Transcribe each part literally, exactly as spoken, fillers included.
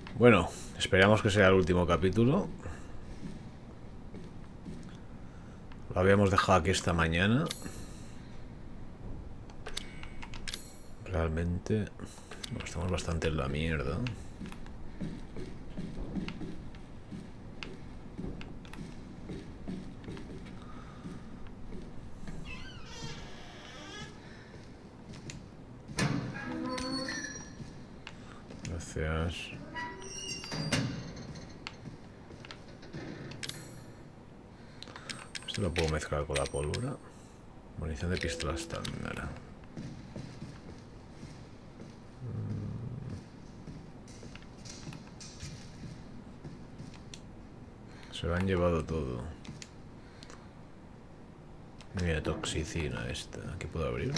Bueno, esperamos que sea el último capítulo. Lo habíamos dejado aquí esta mañana. Realmente bueno, estamos bastante en la mierda. Gracias. Esto lo puedo mezclar con la pólvora. Munición de pistola estándar. Se lo han llevado todo. Mira, toxicina esta. Aquí puedo abrir.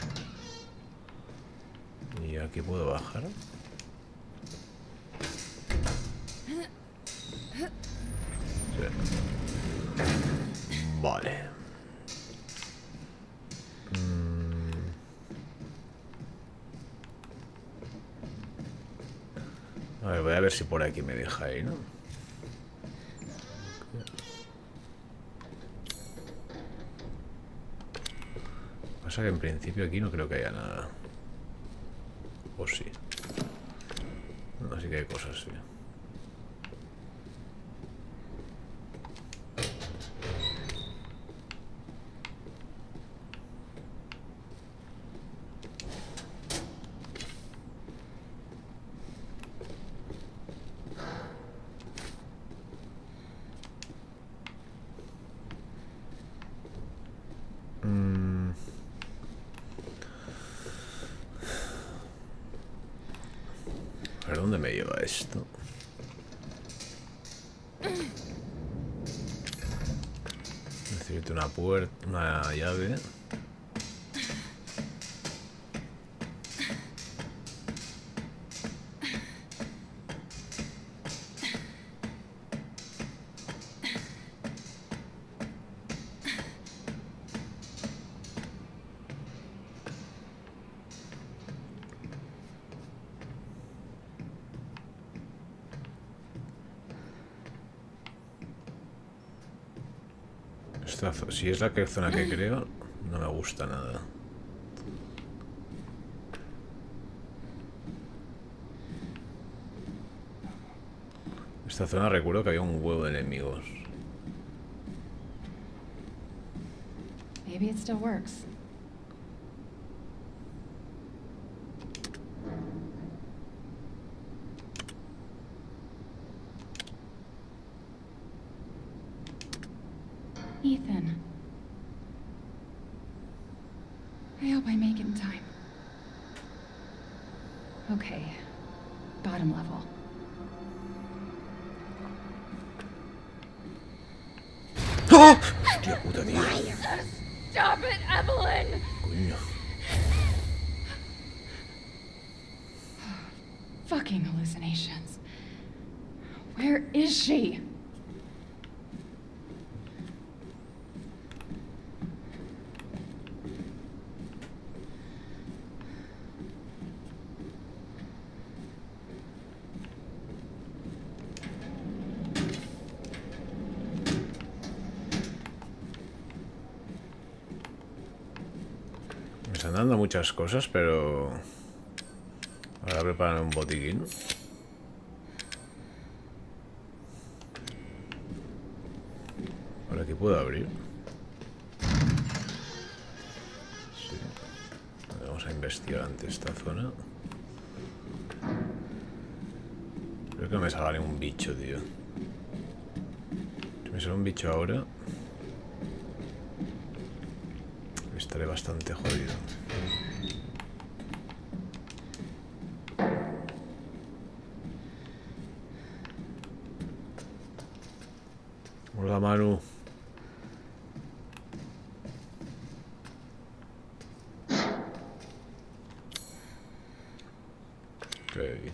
Y aquí puedo bajar. Sí. Vale. Mm. A ver, voy a ver si por aquí me deja ir, ¿no? Pasa que en principio aquí no creo que haya nada. O sí. No, sí que hay cosas, sí. Mm. A ver, ¿dónde me lleva esto? Necesito una puerta, una llave. Esta, si es la que zona que creo, no me gusta nada. Esta zona recuerdo que había un huevo de enemigos. Maybe it still works. Ethan. I hope I make it in time. Okay. Bottom level. ¡Oh! Hostia puta, tío. Stop it, Evelyn! Coño. Fucking hallucinations. Where is she? Me están dando muchas cosas, pero... Ahora preparan un botiquín. Por aquí puedo abrir. Sí. Vamos a investigar ante esta zona. Creo que no me salga ningún bicho, tío. Si me sale un bicho ahora, estaré bastante jodido. Hola, Manu. Okay.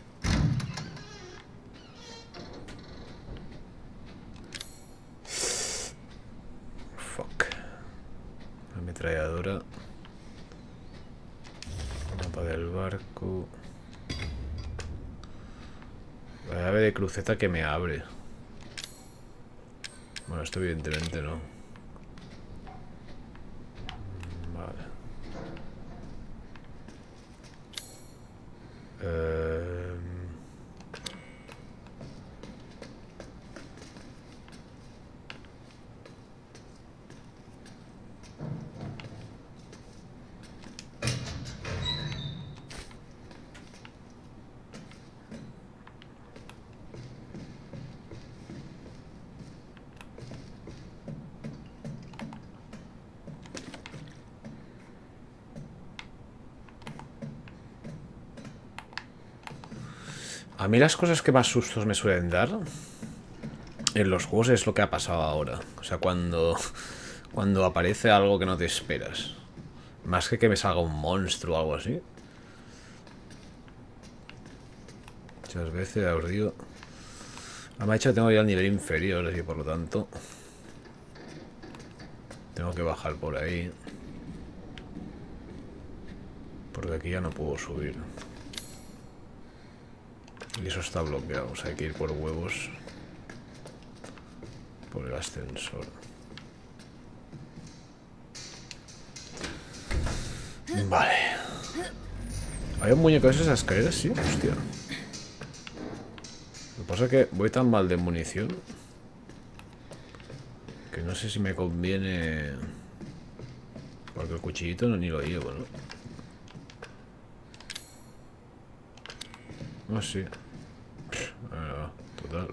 Fuck. La ametralladora. Mapa del barco. La llave de cruceta que me abre. Bueno, esto evidentemente no. Vale. Eh... A mí las cosas que más sustos me suelen dar en los juegos es lo que ha pasado ahora. O sea, cuando, cuando aparece algo que no te esperas. Más que que me salga un monstruo o algo así. Muchas veces ya os digo. A me ha dicho que tengo ya el nivel inferior, así por lo tanto tengo que bajar por ahí. Porque aquí ya no puedo subir. Y eso está bloqueado, o sea, hay que ir por huevos. Por el ascensor. Vale. ¿Hay un muñeco de esas escaleras? Sí, hostia. Lo que pasa es que voy tan mal de munición que no sé si me conviene. Porque el cuchillito no ni lo llevo, ¿no? No, sí. Ah, total.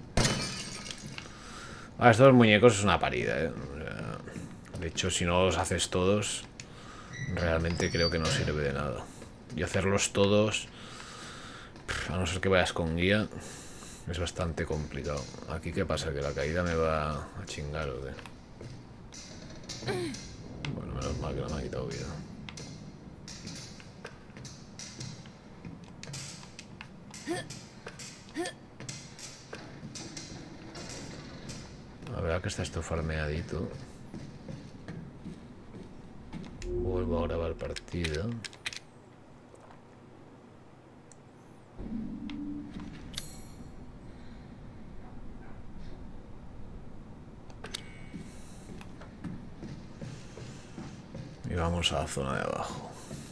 Ah, estos muñecos es una parida, ¿eh? O sea, de hecho, si no los haces todos, realmente creo que no sirve de nada. Y hacerlos todos, a no ser que vayas con guía, es bastante complicado. Aquí, ¿qué pasa? ¿Que la caída me va a chingar o qué? Bueno, menos mal que no me ha quitado vida. La verdad que está esto farmeadito. Vuelvo a grabar partida. Y vamos a la zona de abajo.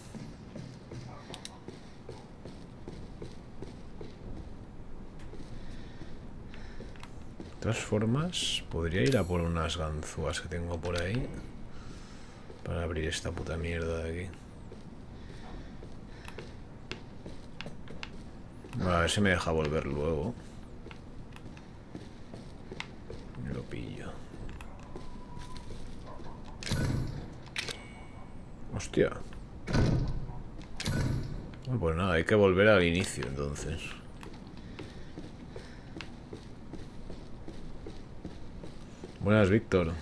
De todas formas, podría ir a por unas ganzúas que tengo por ahí para abrir esta puta mierda de aquí. Bueno, a ver si me deja volver luego. Me lo pillo. Hostia. Bueno, pues nada, hay que volver al inicio entonces. Buenas, Víctor.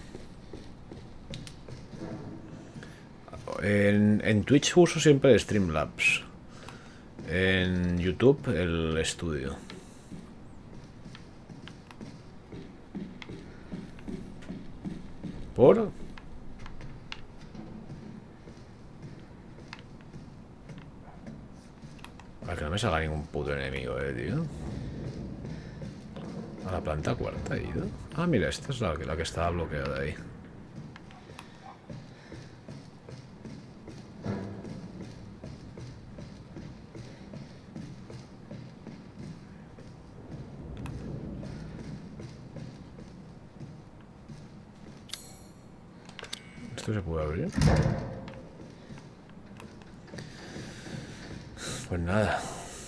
En, en Twitch uso siempre el Streamlabs. En YouTube el estudio. ¿Por? Para que no me salga ningún puto enemigo, eh, tío. A la planta cuarta he ido. Ah, mira, esta es la, la que estaba bloqueada ahí. ¿Esto se puede abrir? Pues nada.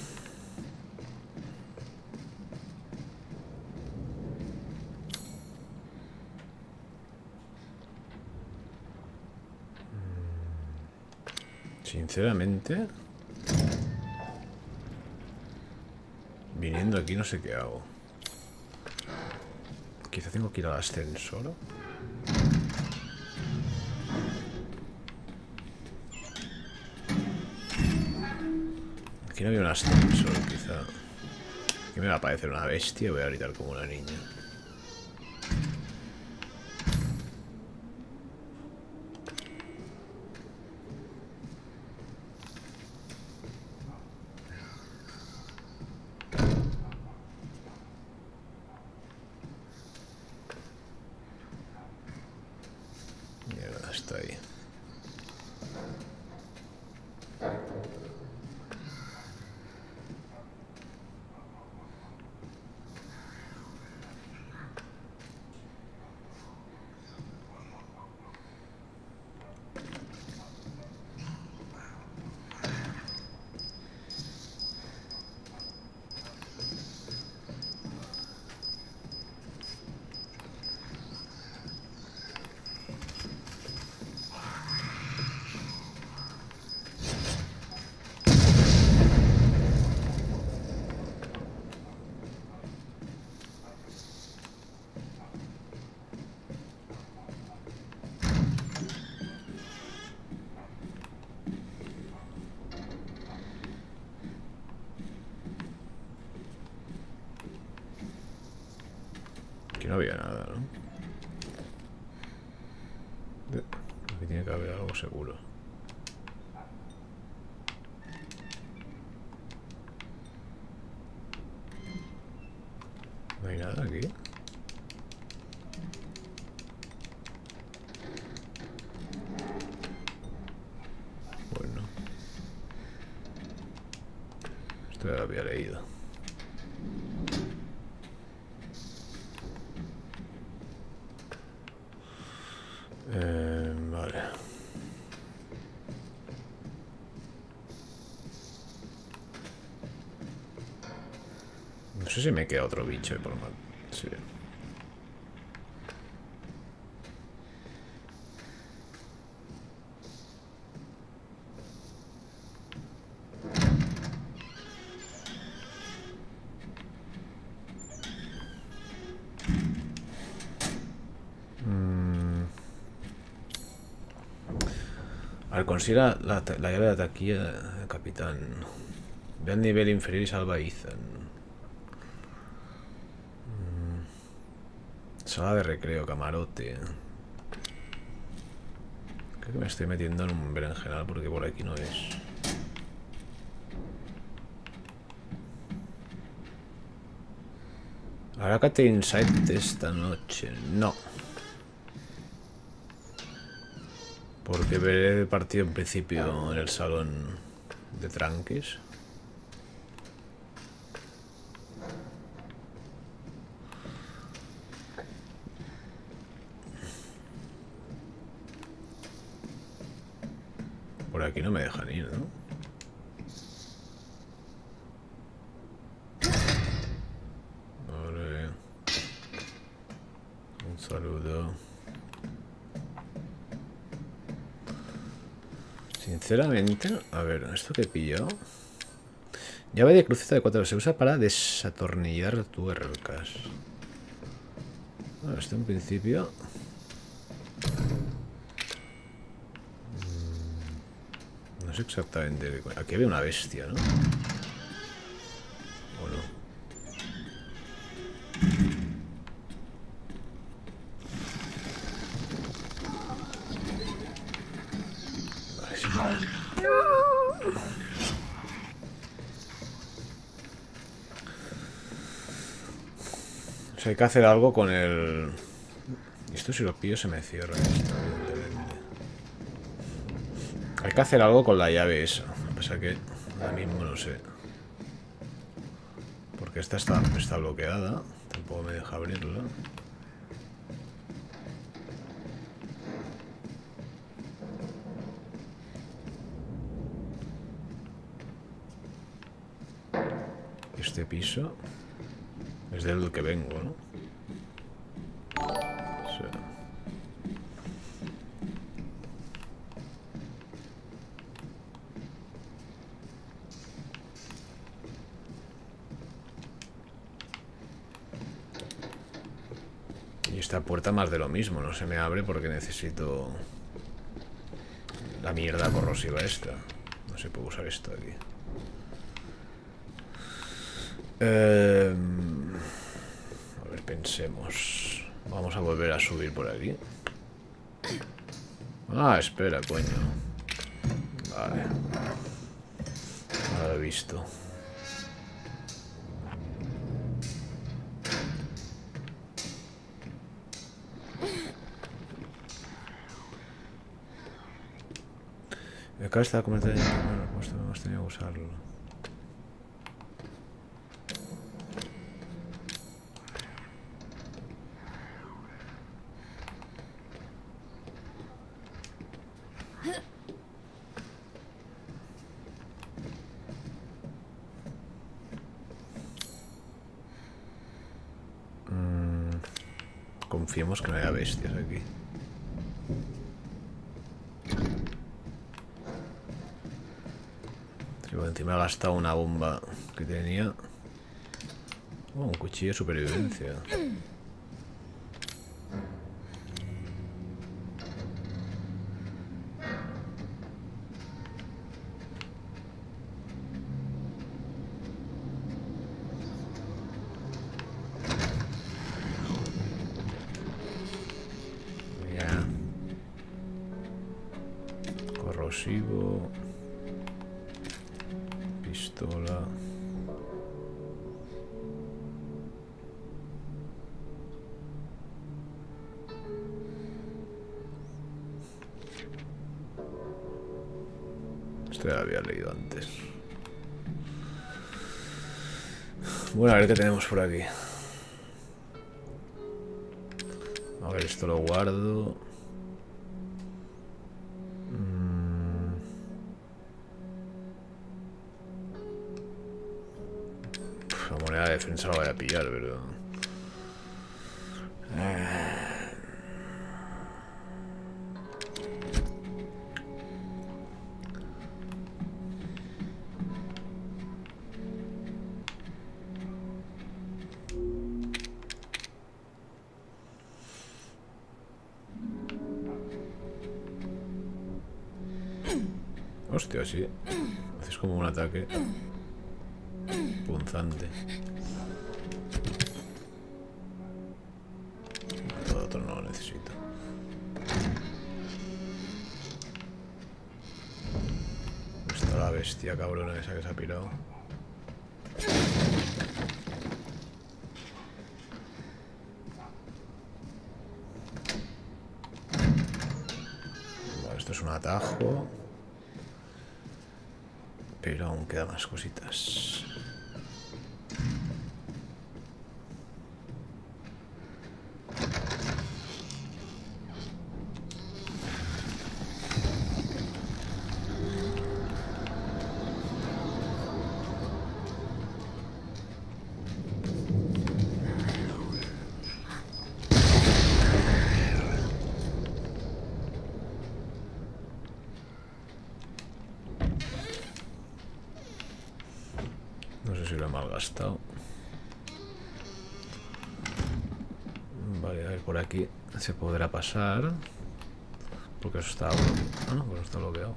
Sinceramente, viniendo aquí no sé qué hago. Quizá tengo que ir al ascensor. Aquí no había un ascensor, quizá. Aquí me va a parecer una bestia y voy a gritar como una niña. Aquí no había nada, ¿no? Aquí tiene que haber algo seguro. No hay nada aquí. Bueno. Esto ya lo había leído. Eh, vale. No sé si me queda otro bicho por mal. Sí. A ver, consiga la, la llave de taquilla del capitán. Ve al nivel inferior y salva a Ethan. Mm. Sala de recreo, camarote. Creo que me estoy metiendo en un berenjenal porque por aquí no es. ¿Habrá Cate Insight esta noche? No. Porque veré el partido en principio en el salón de tranques. Por aquí no me dejan ir, ¿no? Vale. Un saludo. Sinceramente, a ver, ¿esto que he pillado? Llave de cruceta de cuatro, se usa para desatornillar tuercas. Bueno, esto en principio... No sé exactamente... Aquí había una bestia, ¿no? ¿O no? Vale, sí. O sea, hay que hacer algo con el... Esto si lo pillo se me cierra esto, evidentemente. Hay que hacer algo con la llave esa. Lo que pasa que ahora mismo no sé. Porque esta está, está bloqueada. Tampoco me deja abrirla. Este piso es del que vengo, ¿no? Sí. Y esta puerta más de lo mismo, no se me abre porque necesito la mierda corrosiva esta. No se puede usar esto aquí. Eh, a ver, pensemos. Vamos a volver a subir por aquí. Ah, espera, coño. Vale. No lo he visto. Acá está comentando. Bueno, pues hemos tenido que usarlo. Confiemos que no haya bestias aquí. Sí, por encima he gastado una bomba que tenía. Oh, un cuchillo de supervivencia. explosivo. Pistola. Esto ya lo había leído antes. Bueno, a ver qué tenemos por aquí. A ver, esto lo guardo. Mm. Uf, la moneda de defensa la voy a pillar, pero... Eh. Hostia, sí. Haces como un ataque punzante. Todo otro no lo necesito. Está la bestia cabrona esa que se ha pirado. Vale, esto es un atajo. Pero aún quedan más cositas. No sé si lo he malgastado. Vale, a ver, por aquí se podrá pasar. Porque eso está bloqueado. Ah, no, pues está bloqueado.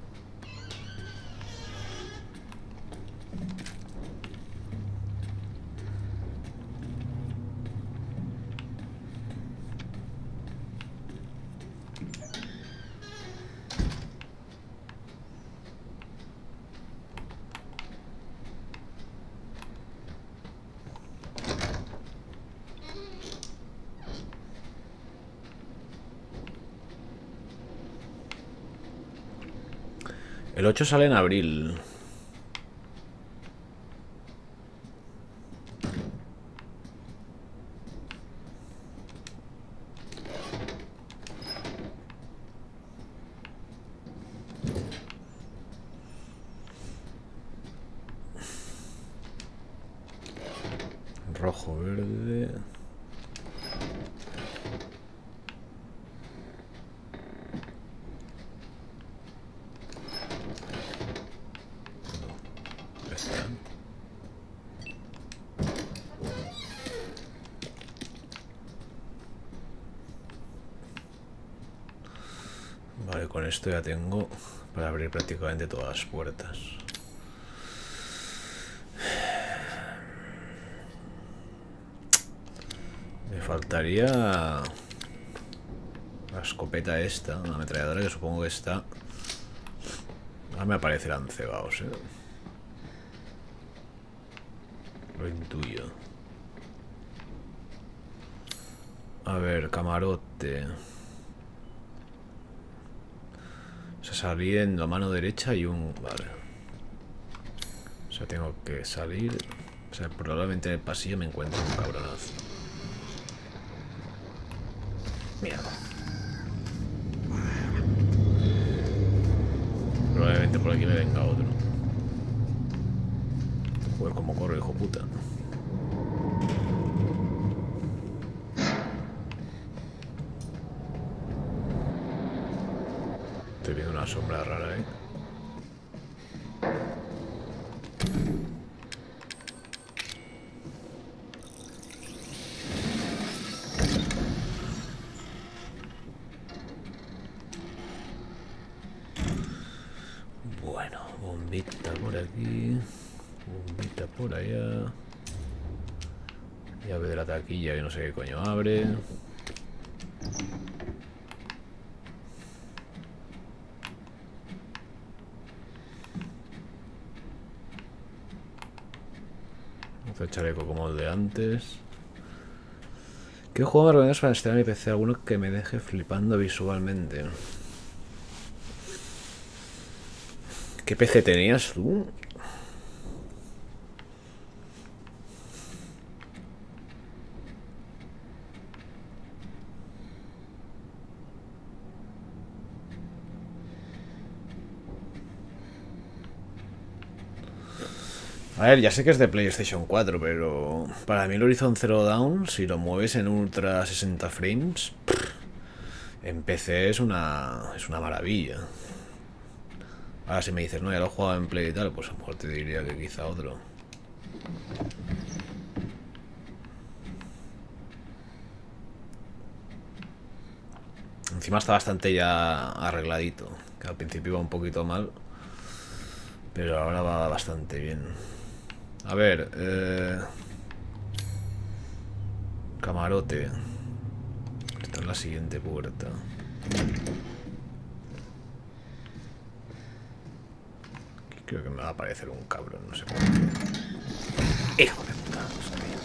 El ocho sale en abril. Rojo, verde. Vale, con esto ya tengo para abrir prácticamente todas las puertas. Me faltaría la escopeta esta, una ametralladora que supongo que está. Ahora me aparecerán cebados, ¿eh? Lo intuyo. A ver, camarote. O sea, salí en la mano derecha y un... Vale. O sea, tengo que salir... O sea, probablemente en el pasillo me encuentre un cabronazo. Mierda. Probablemente por aquí me venga otro. Joder, como corre, hijo puta. Estoy viendo una sombra rara, ¿eh? Bueno, bombita por aquí. Bombita por allá. Llave de la taquilla que no sé qué coño abre. Este chaleco como el de antes. ¿Qué juego me recomiendas para instalar en mi P C? Alguno que me deje flipando visualmente. ¿Qué P C tenías tú? A ver, ya sé que es de PlayStation cuatro, pero para mí el Horizon Zero Dawn, si lo mueves en Ultra sesenta frames, en P C es una, es una maravilla. Ahora si me dices, no, ya lo he jugado en Play y tal, pues a lo mejor te diría que quizá otro. Encima está bastante ya arregladito, que al principio iba un poquito mal, pero ahora va bastante bien. A ver, eh... camarote. Esta es la siguiente puerta. Aquí creo que me va a aparecer un cabrón, no sé por qué. ¡Hijo de puta! No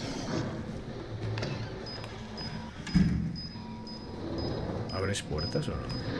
sabía. ¿Abres puertas o no?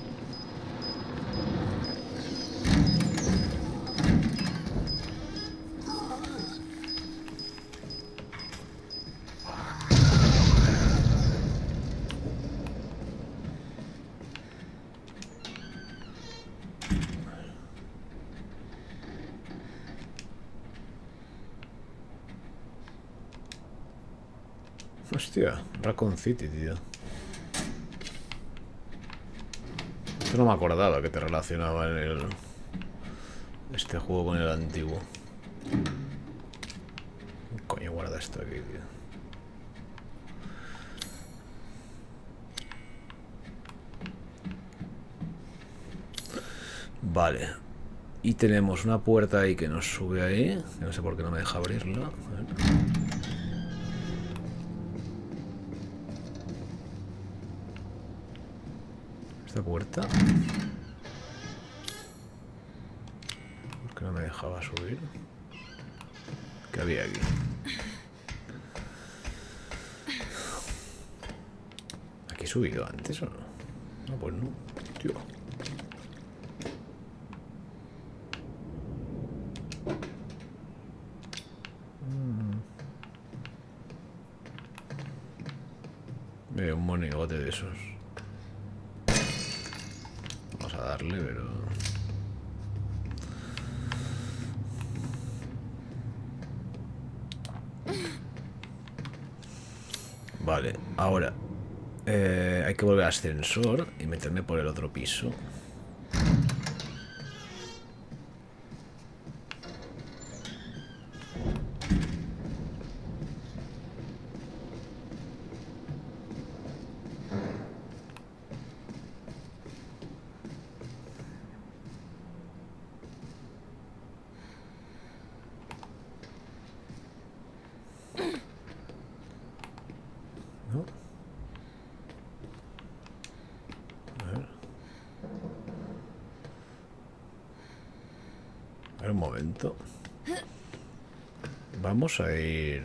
Hostia, Raccoon City, tío. Esto no me acordaba que te relacionaba en el... este juego con el antiguo. ¿Qué coño guarda esto aquí, tío? Vale. Y tenemos una puerta ahí que nos sube ahí. No sé por qué no me deja abrirla. A ver. Esta puerta. ¿Por qué no me dejaba subir? ¿Qué había aquí? ¿Aquí he subido antes o no? No, pues no. Tío. Veo un monigote de esos. Vamos a darle, pero... Vale, ahora eh, hay que volver al ascensor y meterme por el otro piso. Un momento. Vamos a ir...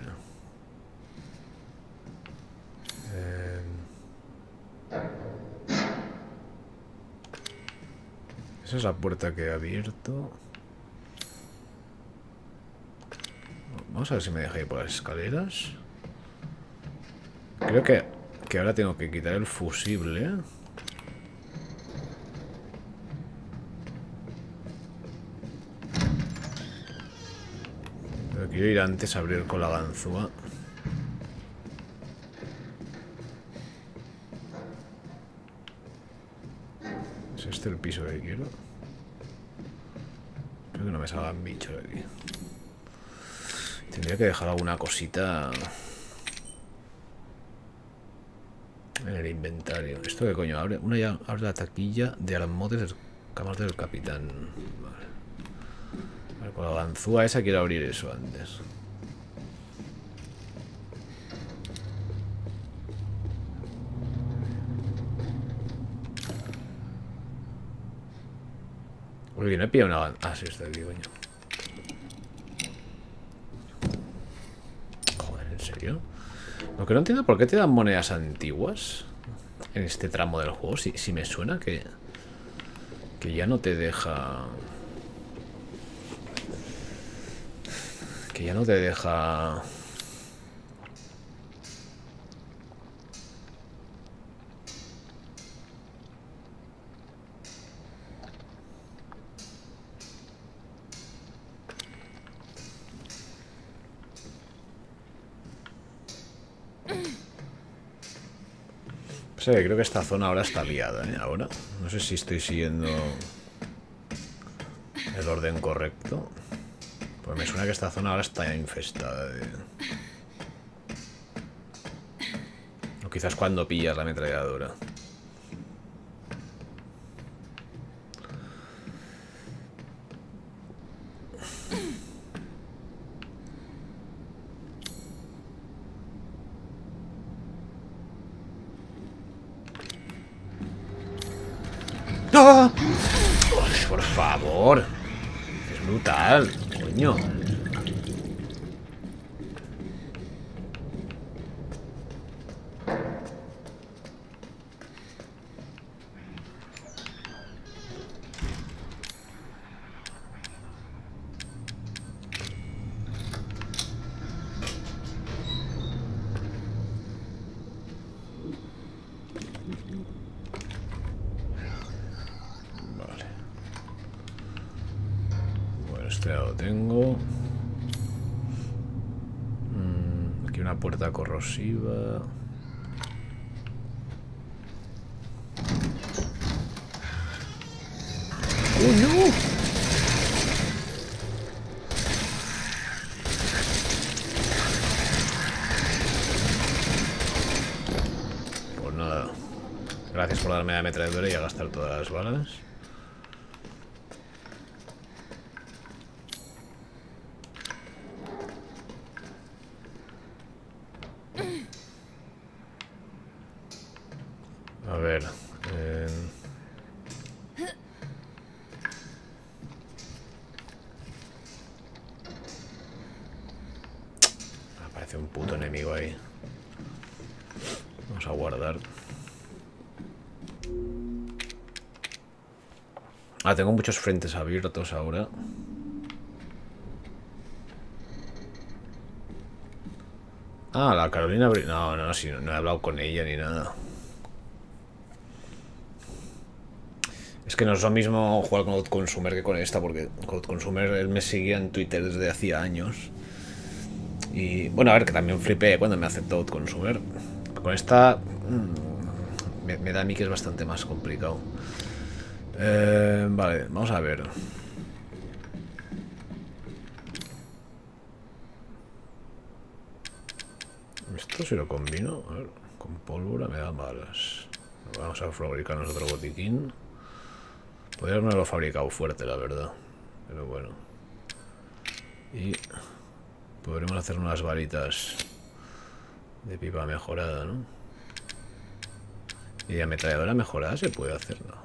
Eh... Esa es la puerta que he abierto. Vamos a ver si me deja ir por las escaleras. Creo que, que ahora tengo que quitar el fusible. Quiero ir antes a abrir con la ganzúa. ¿Es este el piso que quiero? Creo que no me salgan bichos aquí. Tendría que dejar alguna cosita en el inventario. ¿Esto qué coño abre? Una ya abre la taquilla de armodes del camarote del capitán. Vale. Vale, con la ganzúa esa quiero abrir eso antes. Uy, no he pillado una ganzúa. Ah, sí, está aquí, coño. serio? Lo que no entiendo, ¿por qué te dan monedas antiguas en este tramo del juego? Si, si me suena que Que ya no te deja... Que ya no te deja... O sea, creo que esta zona ahora está liada, ¿eh? Ahora. No sé si estoy siguiendo el orden correcto. Pues me suena que esta zona ahora está infestada de... O quizás cuando pillas la ametralladora. ¡Ah! Uy, por favor. Es brutal, coño. Ya lo tengo. Mm, aquí una puerta corrosiva. ¡Oh, no! Pues nada. Gracias por darme la ametralladora y a gastar todas las balas. A ver. Eh... Aparece un puto enemigo ahí. Vamos a guardar. Ah, tengo muchos frentes abiertos ahora. Ah, la Carolina... No, no, si no, no he hablado con ella ni nada. Es que no es lo mismo jugar con Outconsumer que con esta, porque con Outconsumer él me seguía en Twitter desde hacía años. Y bueno, a ver, que también flipé cuando me aceptó Outconsumer. Con esta mmm, me, me da a mí que es bastante más complicado. Eh, vale, vamos a ver. Esto si lo combino, a ver, con pólvora me da balas. Vamos a fabricarnos otro botiquín. Podría haberlo fabricado fuerte, la verdad. Pero bueno. Y podremos hacer unas varitas de pipa mejorada, ¿no? Y de ametralladora mejorada se puede hacer, ¿no?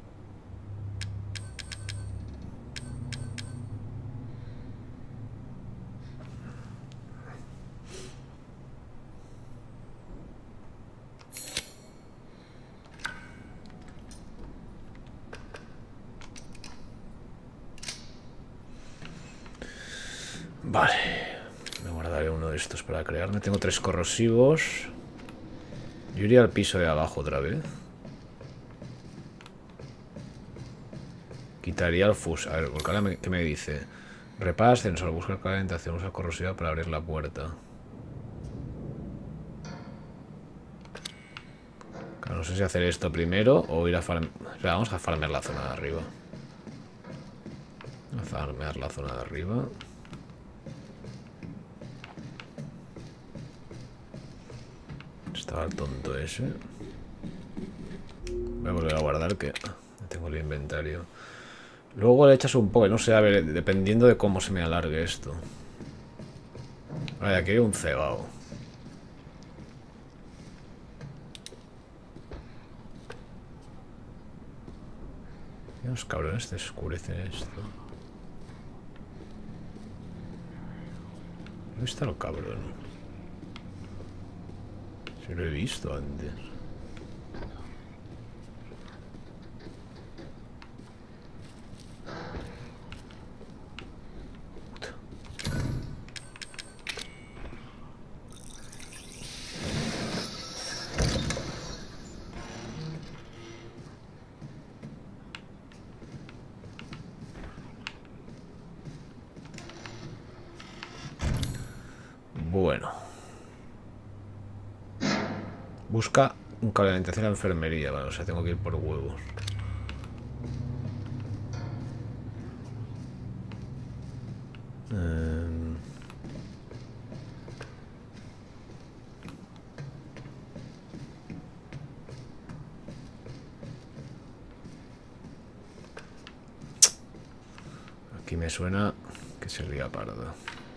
Vale, me guardaré uno de estos para crearme. Tengo tres corrosivos. Yo iría al piso de abajo otra vez. Quitaría el fus. A ver, porque ahora me, ¿qué me dice? Repara ascensor, busca calentación, usa corrosiva para abrir la puerta. Claro, no sé si hacer esto primero o ir a farmear. Espera, vamos a farmear la zona de arriba. A farmear la zona de arriba. Estaba el tonto ese. Voy a volver a guardar que tengo el inventario. Luego le echas un poco, no sé, a ver, dependiendo de cómo se me alargue esto. Vale, aquí hay un cebao. Los cabrones te oscurecen esto. ¿Dónde está el cabrón? Si lo he visto antes. Bueno. Busca un cable de alimentación a la enfermería. Vale, o sea, tengo que ir por huevos. Um... Aquí me suena que sería parda.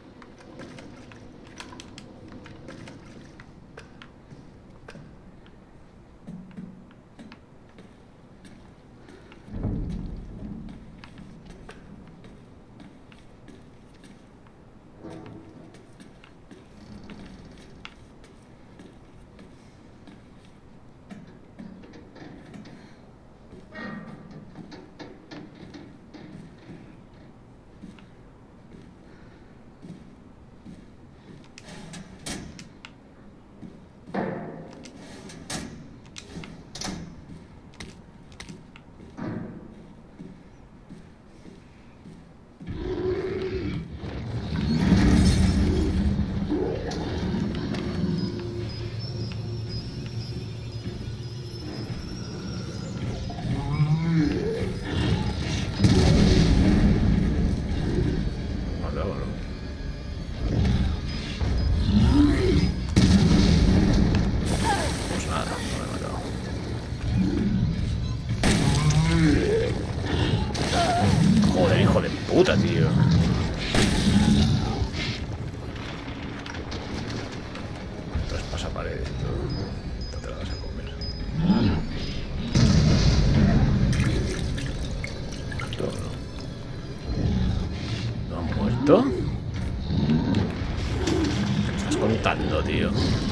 Tío.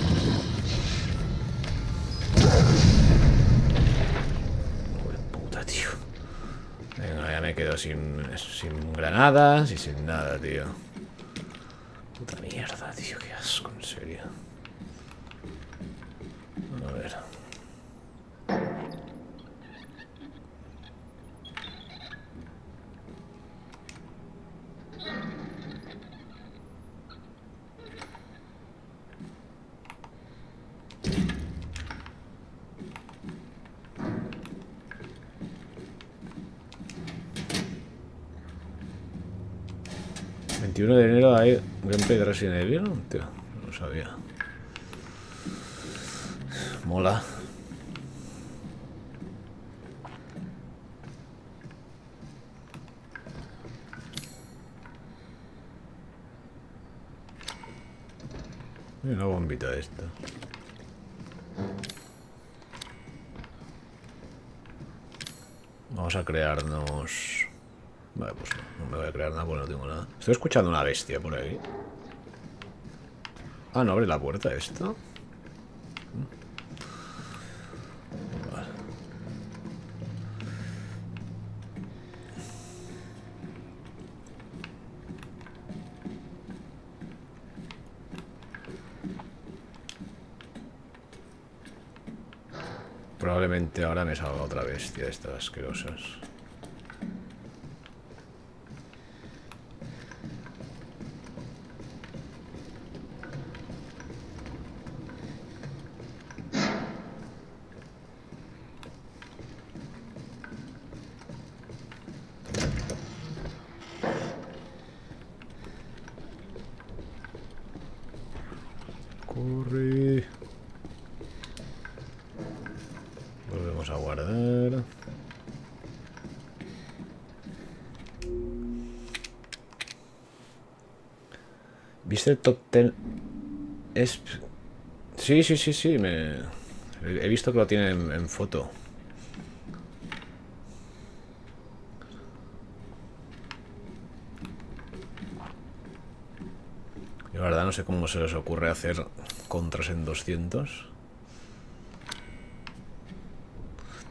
Joder, puta, tío. Venga, ya me quedo sin, sin granadas y sin nada, tío. Puta mierda, tío. Qué asco, en serio. A ver. veintiuno de enero hay gameplay de Resident Evil, tío, no lo sabía. Mola. Y una bombita esta. Vamos a crearnos... Vale, pues no, no me voy a crear nada porque no tengo nada. Estoy escuchando una bestia por ahí. Ah, ¿no abre la puerta esto? Vale. Probablemente ahora me salga otra bestia de estas asquerosas. Corre. Volvemos a guardar. ¿Viste el top ten? Es... Sí, sí, sí, sí. Me... He visto que lo tiene en, en foto. Yo la verdad no sé cómo se les ocurre hacer contras en doscientos.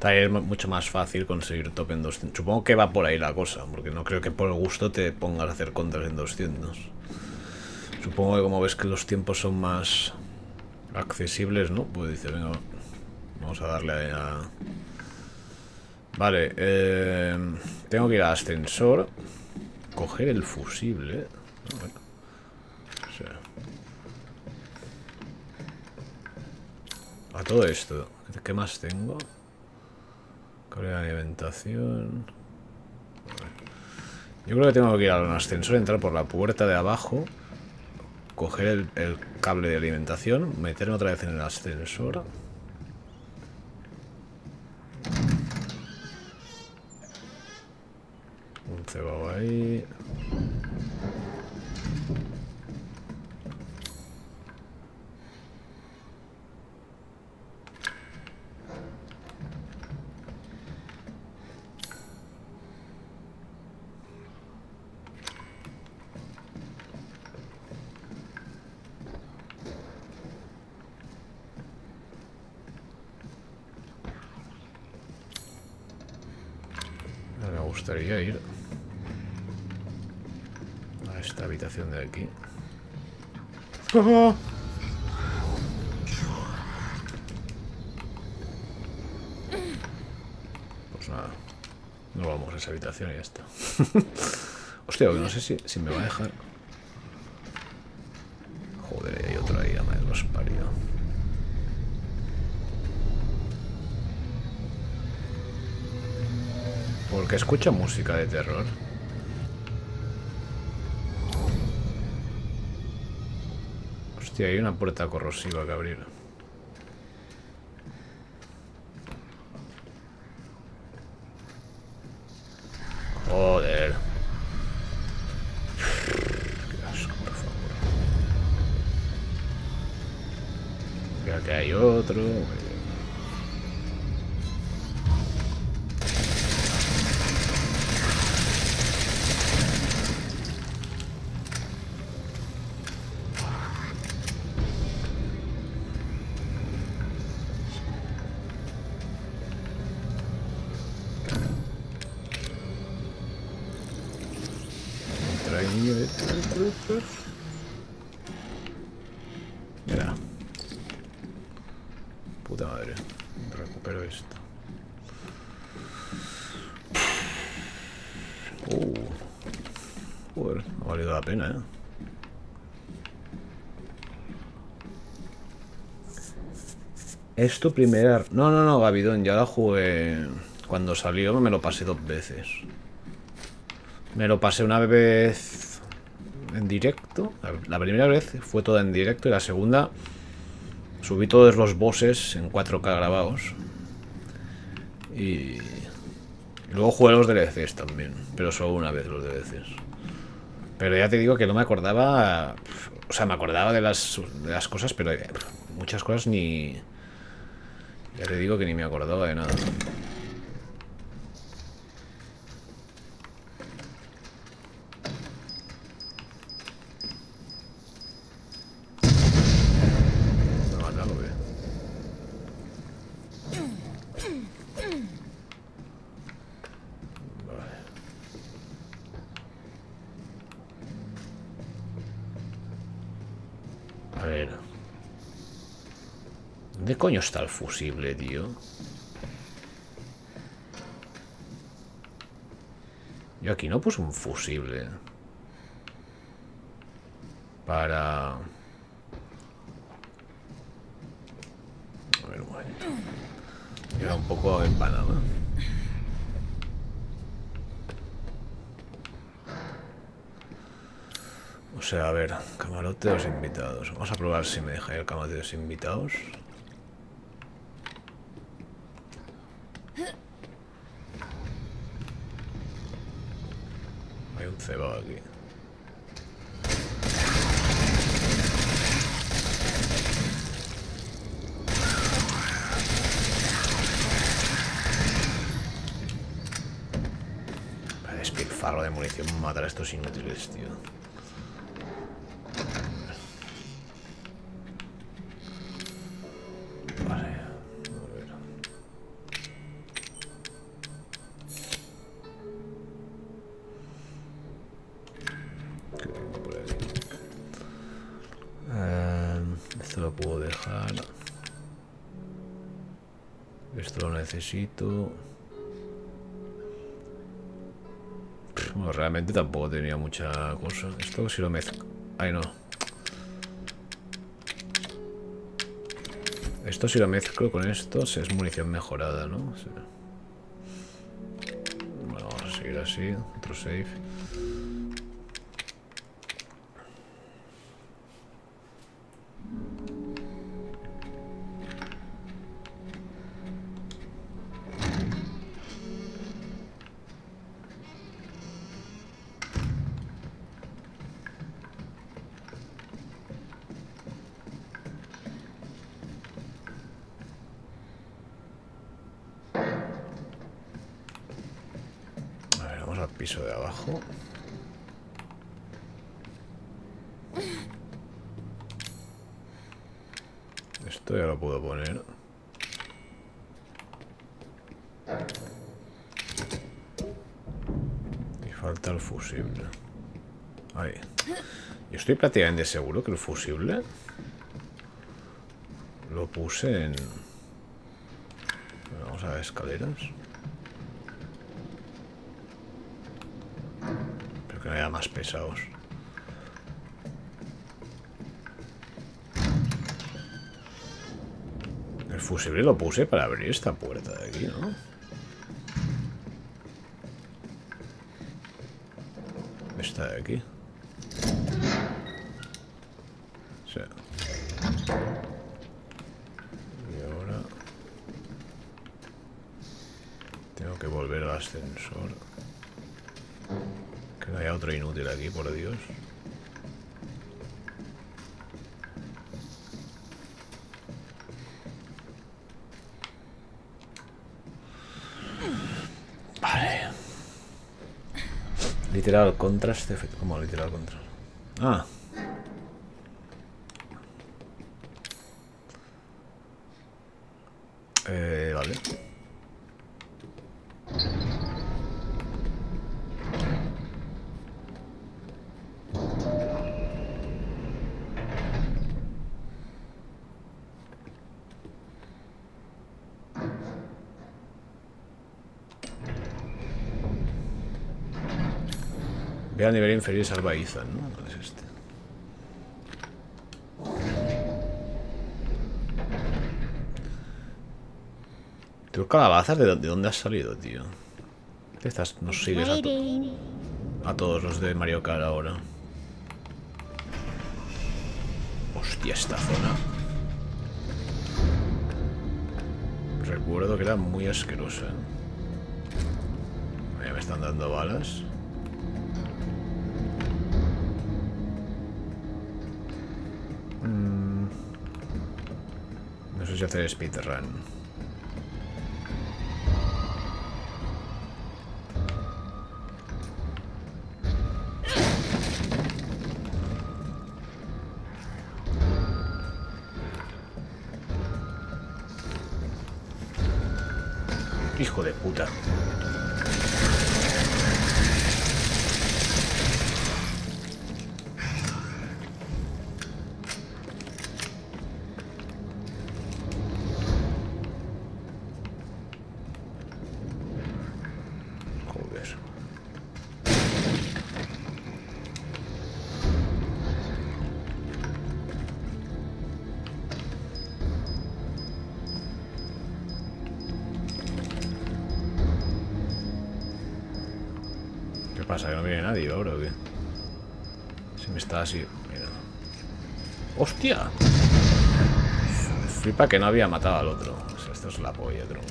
También es mucho más fácil conseguir top en doscientos. Supongo que va por ahí la cosa, porque no creo que por el gusto te pongas a hacer contras en doscientos. Supongo que como ves que los tiempos son más accesibles, ¿no? Pues dice, venga, vamos a darle a... Vale, eh, tengo que ir al ascensor, coger el fusible. Bueno, o sea, a todo esto, ¿qué más tengo? Cable de alimentación. Yo creo que tengo que ir al ascensor, entrar por la puerta de abajo, coger el, el cable de alimentación, meterme otra vez en el ascensor. Un cebado ahí. Me gustaría ir a esta habitación de aquí. ¡Oh! Pues nada, no vamos a esa habitación y ya está. Hostia, no sé si, si me va a dejar. Joder, hay otra ahí, me los parió. Porque escucha música de terror. Hostia, hay una puerta corrosiva que abrir. Joder. Qué asco, por favor. Mira que hay otro. Mira. Puta madre. Recupero esto. Uh. Joder, ha valido la pena, ¿eh? Es tu primera... No, no, no, Gavidón, ya la jugué... Cuando salió me lo pasé dos veces. Me lo pasé una vez en directo. La primera vez fue toda en directo y la segunda subí todos los bosses en cuatro K grabados. Y, y luego jugué los D L Cs también, pero solo una vez los D L Cs. Pero ya te digo que no me acordaba... O sea, me acordaba de las, de las cosas, pero muchas cosas ni... Ya te digo que ni me acordaba de nada. A ver. ¿Dónde coño está el fusible, tío? Yo aquí no puse un fusible. Para... A ver, un momento. Queda un poco empanado. O sea, a ver, camarote de los invitados. Vamos a probar si me deja ir el camarote de los invitados. Hay un cebado aquí. Para despilfarro de munición, matar a estos inútiles, tío. Esto lo puedo dejar. Esto lo necesito. Bueno, realmente tampoco tenía mucha cosa. Esto si lo mezclo... Ay, no. Esto si lo mezclo con esto es munición mejorada, ¿no? O sea... Bueno, vamos a seguir así. Otro save. Piso de abajo. Esto ya lo puedo poner. Y falta el fusible. Ahí. Yo estoy prácticamente seguro que el fusible lo puse en... Vamos a ver escaleras. Que no haya más pesados. El fusible lo puse para abrir esta puerta de aquí, ¿no? Esta de aquí. Sí. Y ahora tengo que volver al ascensor. Que no haya otro inútil aquí, por Dios. Vale. Literal contrast efecto. ¿Cómo literal contrast? Ah. Eh, vale. Ve al nivel inferior y salva a Ethan, ¿no? ¿Cuál es este? ¿Tú calabazas? ¿De dónde, de dónde has salido, tío? ¿Qué estás? Nos sigues a, to a todos los de Mario Kart ahora. Hostia, esta zona. Recuerdo que era muy asquerosa. Ya me están dando balas. No sé si hacer speedrun. Hijo de puta. ¿Qué pasa? ¿Que no viene nadie ahora o qué? Se me está así... Mira. ¡Hostia! Flipa que no había matado al otro. O sea, esto es la polla, tronco.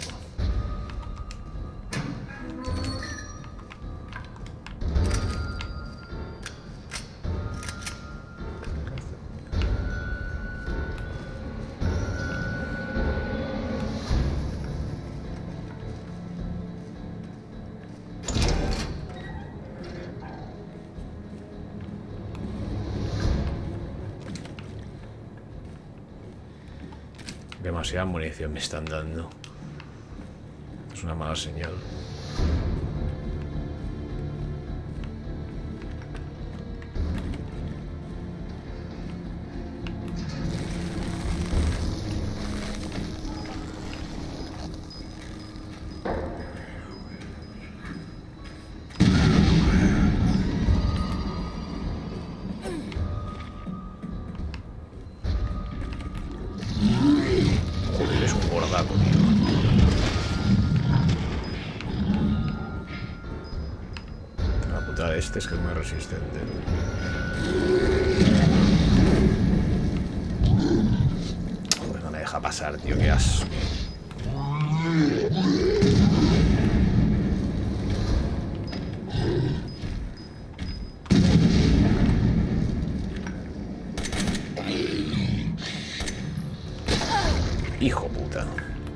Demasiada munición me están dando. Es una mala señal. este es que es muy resistente. Joder, no me deja pasar, tío, qué asco. Hijo puta.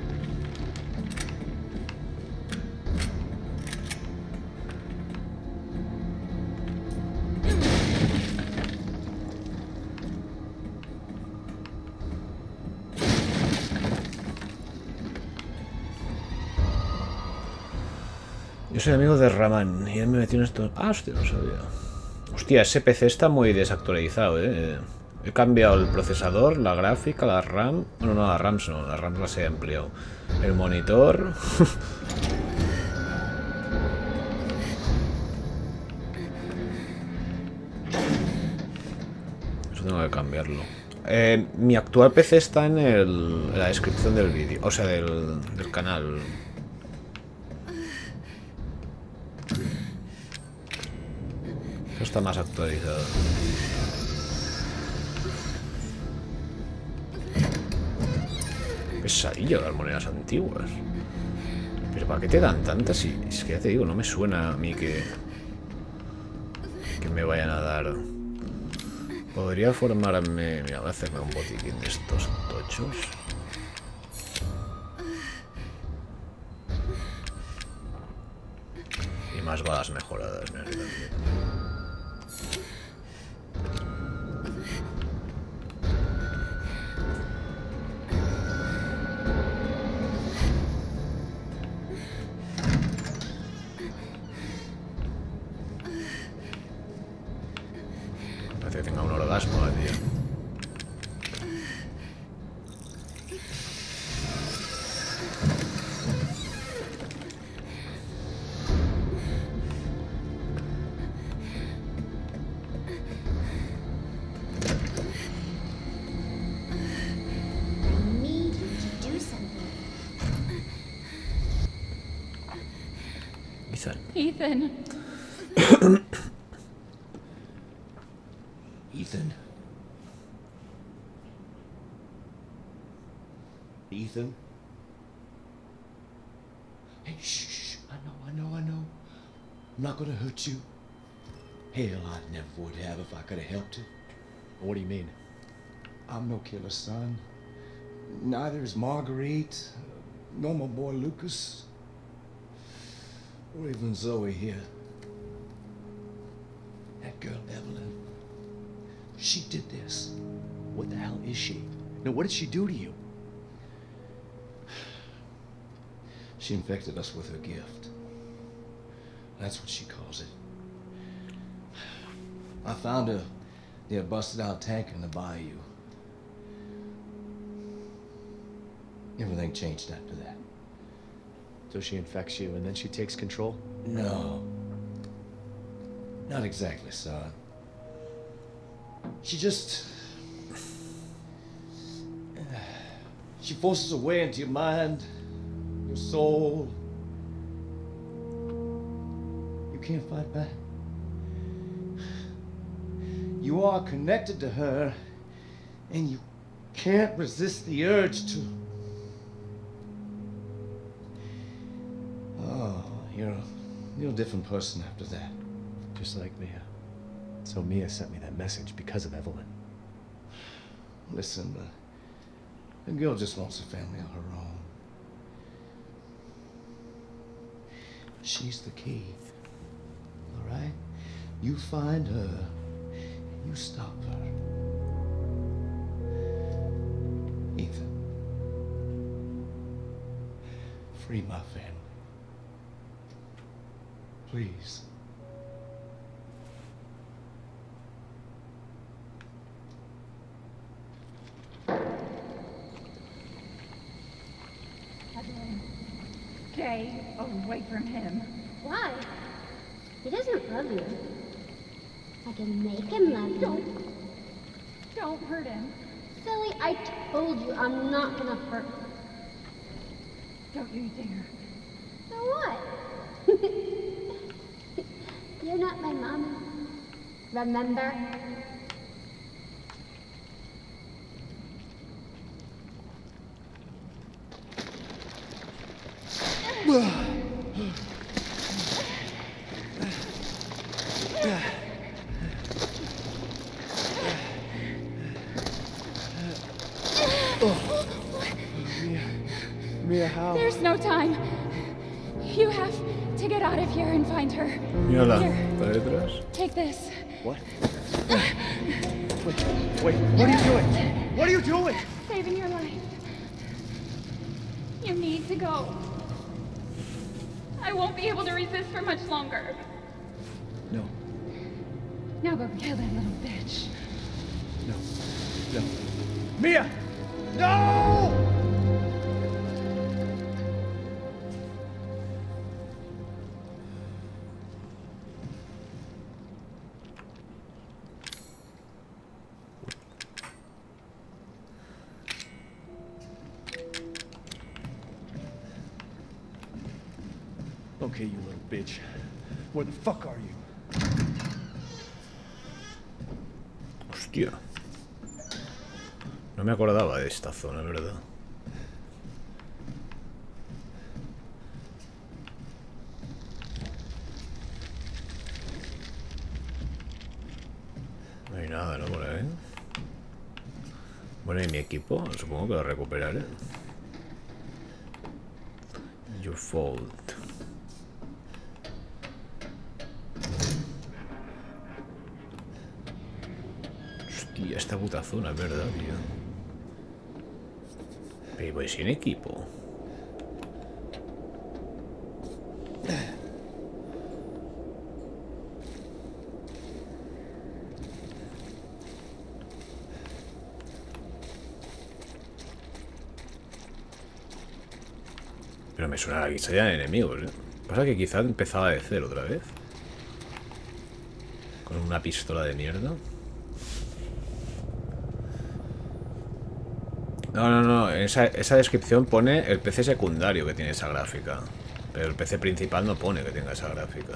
Yo soy amigo de Raman y él me metió en esto. Ah, hostia, no sabía. Hostia, ese P C está muy desactualizado, eh. He cambiado el procesador, la gráfica, la RAM. Bueno, no, las RAMs no, las RAMs las he ampliado. El monitor. Eso tengo que cambiarlo. Eh, mi actual P C está en, el, en la descripción del vídeo, o sea, del, del canal. Eso está más actualizado. Pesadilla las monedas antiguas. Pero ¿para qué te dan tantas? Si es que ya te digo, no me suena a mí que que me vayan a dar. Podría formarme. Mira, voy a hacerme un botiquín de estos tochos. Y más balas mejoradas, mira, aquí también. Parece que tenga un orgasmo la tía. Ethan. Ethan? Ethan? Hey, shh, shh, I know, I know, I know. I'm not gonna hurt you. Hell, I never would have if I could have helped it. What do you mean? I'm no killer, son. Neither is Marguerite, nor my boy Lucas, or even Zoe here. That girl, Evelyn, she did this. What the hell is she? No, what did she do to you? She infected us with her gift. That's what she calls it. I found her near a busted out tank in the bayou. Everything changed after that. So she infects you and then she takes control? No. Not exactly, son. She just... She forces her way into your mind, your soul. You can't fight back. You are connected to her, and you can't resist the urge to... Oh, you're a, you're a different person after that. Just like Mia. So Mia sent me that message because of Evelyn. Listen, uh, the girl just wants a family of her own. She's the key. All right? You find her, and you stop her. Ethan. Free my family. Please. Stay away from him. Why? He doesn't love you. I can make him love you. Don't. Don't hurt him. Silly, I told you I'm not gonna hurt him. Don't you dare. So what? You're not my mama. Remember? Mia, how? There's no time. You have to get out of here and find her. Mírala, Here, está detrás. take this. What? Wait, wait, what are you doing? What are you doing? Saving your life. You need to go. I won't be able to resist for much longer. No, Now go kill that little bitch. no, no. Mia! No! Okay, you little bitch. Where the fuck are you? Hostia. No me acordaba de esta zona, ¿verdad? No hay nada, ¿no? Por ahí. Bueno, y mi equipo, supongo que lo recuperaré. Your fault. Hostia, esta puta zona, es verdad, tío. Pero voy sin equipo. Pero me suena a que serían enemigos, ¿eh? Pasa que quizá empezaba de cero otra vez. Con una pistola de mierda. No, no, no. Esa, esa descripción pone el P C secundario que tiene esa gráfica. Pero el P C principal no pone que tenga esa gráfica.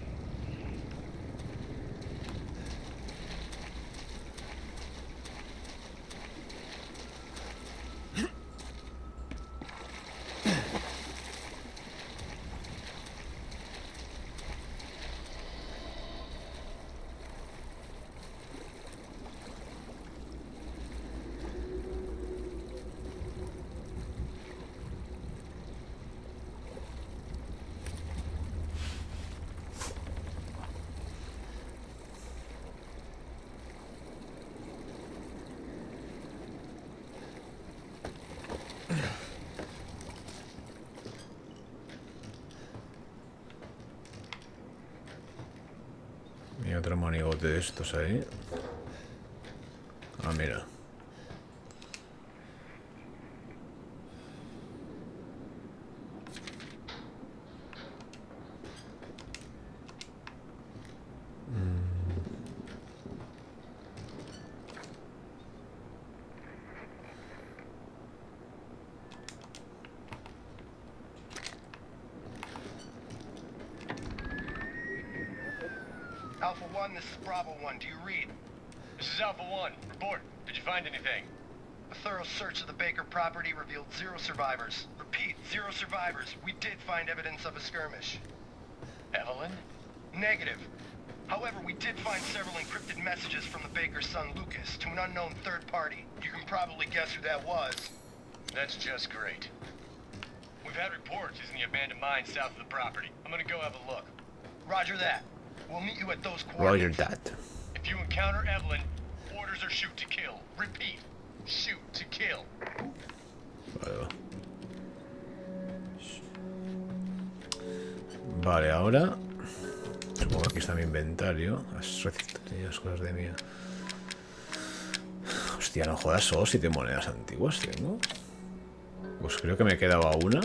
Y otro monigote de estos ahí. Ah, mira. Alpha One, this is Bravo One. Do you read? This is Alpha One. Report. Did you find anything? A thorough search of the Baker property revealed zero survivors. Repeat, zero survivors. We did find evidence of a skirmish. Evelyn? Negative. However, we did find several encrypted messages from the Baker's son Lucas to an unknown third party. You can probably guess who that was. That's just great. We've had reports using the abandoned mine south of the property. I'm gonna go have a look. Roger that. We'll meet you at those Roger coordinates. that. If you encounter Evelyn, orders are shoot to kill. Repeat, shoot to kill. Vale, va. Vale, ahora supongo que aquí está mi inventario. Las recetas, cosas de mía. Hostia, no jodas, solo siete monedas antiguas tengo. Pues creo que me quedaba una.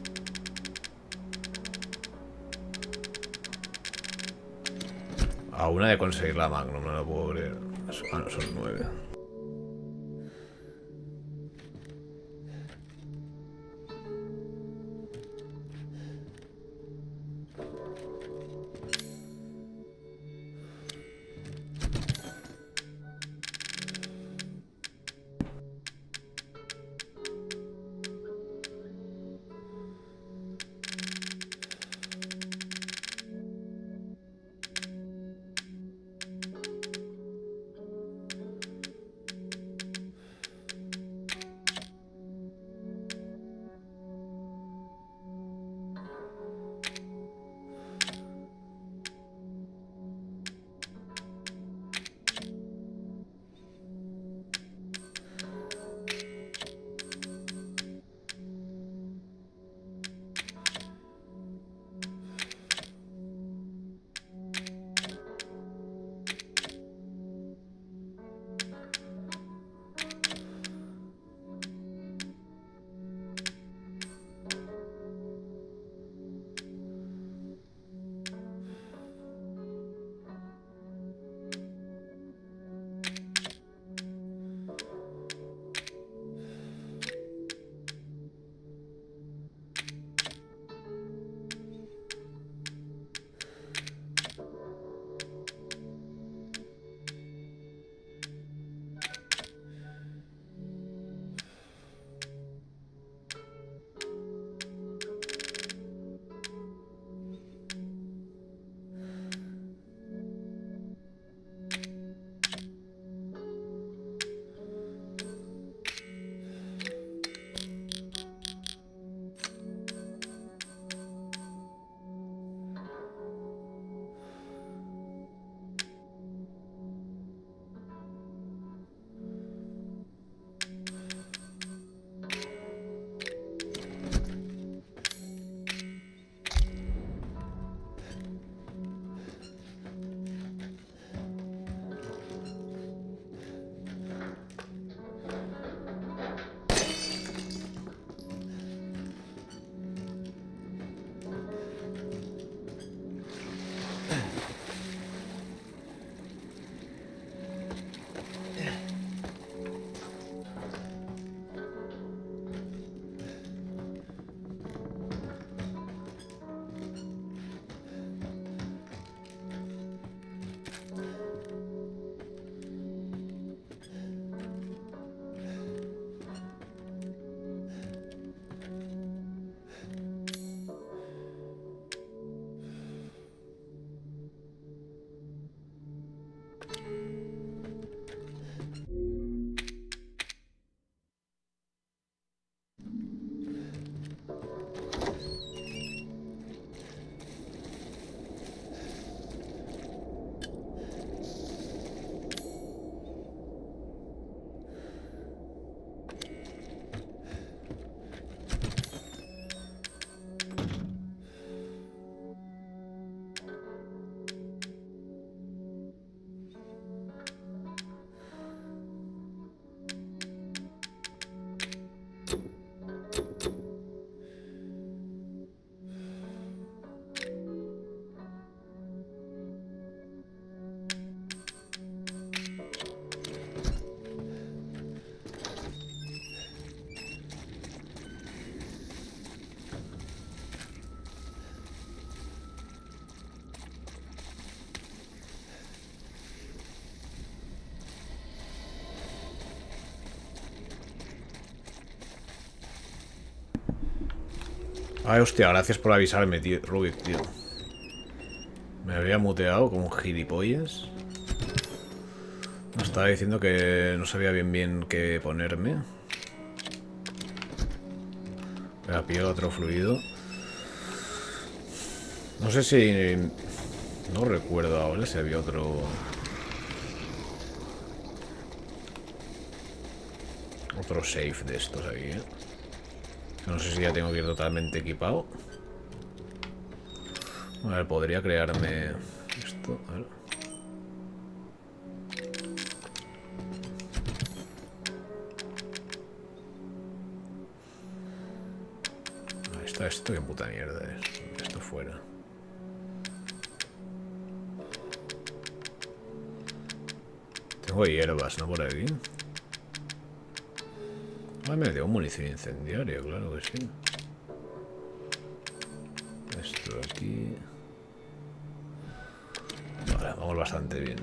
A una de conseguir la Magnum, no lo puedo creer. Ah, no, son nueve. Ay, hostia, gracias por avisarme, tío. Rubik, tío. Me había muteado como un gilipollas. Me estaba diciendo que no sabía bien bien qué ponerme. Voy a pillar otro fluido. No sé si... No recuerdo ahora si había otro... Otro safe de estos aquí, ¿eh? No sé si ya tengo que ir totalmente equipado. A ver, podría crearme esto. A ver. Ahí está esto, qué puta mierda es. Esto fuera. Tengo hierbas, ¿no? Por aquí. Ah, me tengo munición incendiaria, claro que sí. Esto aquí. Vale, vamos bastante bien.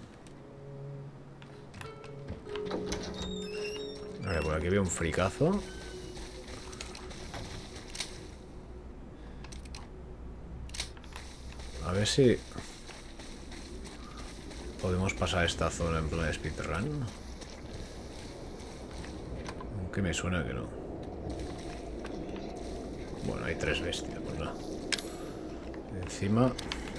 Vale, por aquí veo un fricazo. A ver si podemos pasar esta zona en plan speedrun. Que me suena que no. Bueno, hay tres bestias, pues nada. Encima.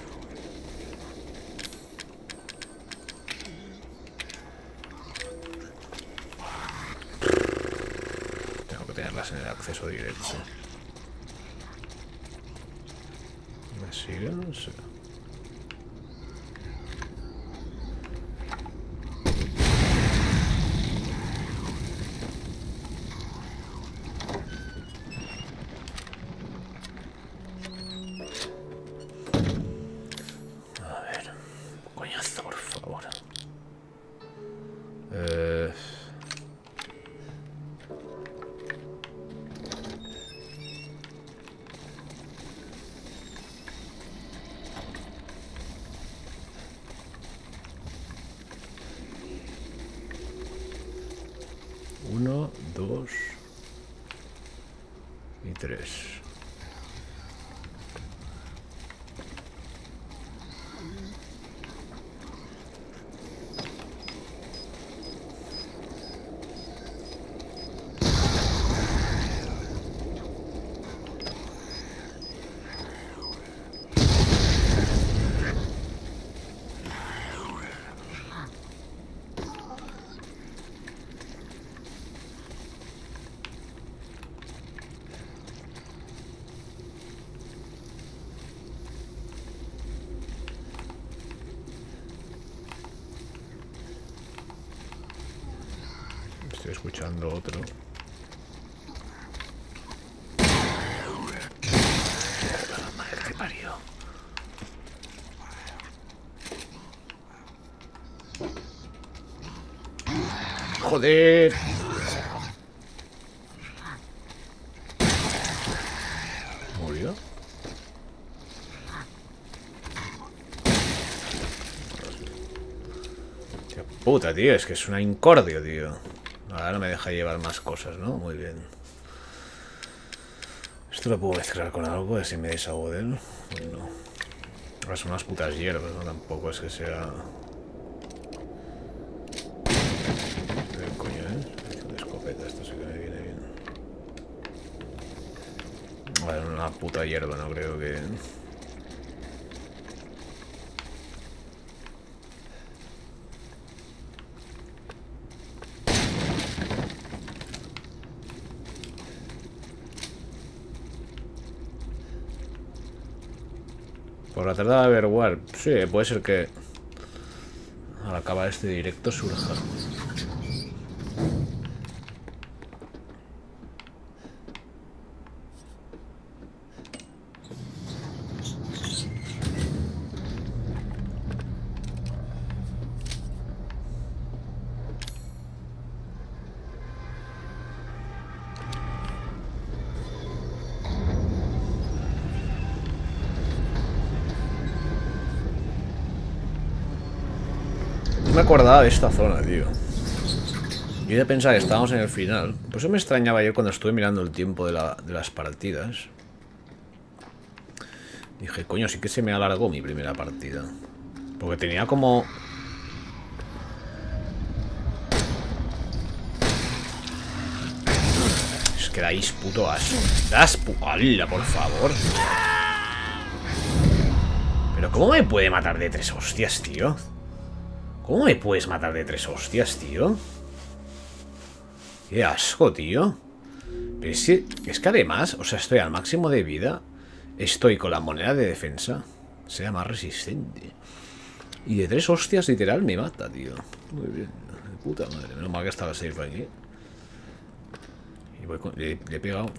Tengo que tenerlas en el acceso directo. ¿Me siguen? Sí. Uno, dos y tres. Estoy escuchando otro. La madre que parió. Joder. ¿Murió? Qué puta, tío. Es que es una incordio, tío. Ahora no me deja llevar más cosas, ¿no? Muy bien. Esto lo puedo mezclar con algo, a ver si me deshago de él. No. Ahora son unas putas hierbas, ¿no? Tampoco es que sea... ¿Qué coño es? Una escopeta, esto sí que me viene bien. Bueno, una puta hierba, no creo que... Por la tarde de haber warp. Sí, puede ser que al acabar este directo surja. me acordaba de esta zona, tío. Yo ya pensaba que estábamos en el final. Por eso me extrañaba yo cuando estuve mirando el tiempo de, la, de las partidas. Dije, coño, sí que se me alargó mi primera partida. Porque tenía como... Es que dais puto asco. Das pu... ¡Hala, por favor! Pero ¿cómo me puede matar de tres hostias, tío? ¿Cómo me puedes matar de tres hostias, tío? Qué asco, tío. Pero es que, es que además, o sea, estoy al máximo de vida. Estoy con la moneda de defensa. Sea más resistente. Y de tres hostias literal me mata, tío. Muy bien. De puta madre. Menos mal que estaba safe aquí. Y voy con, le, le he pegado.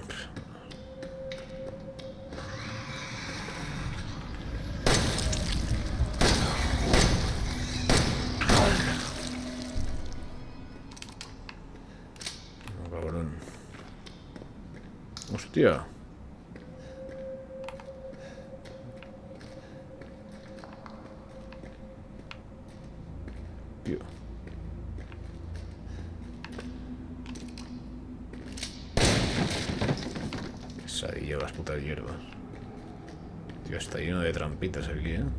Hostia. Tío. Pesadilla las putas hierbas. Tío, está lleno de trampitas aquí, ¿eh?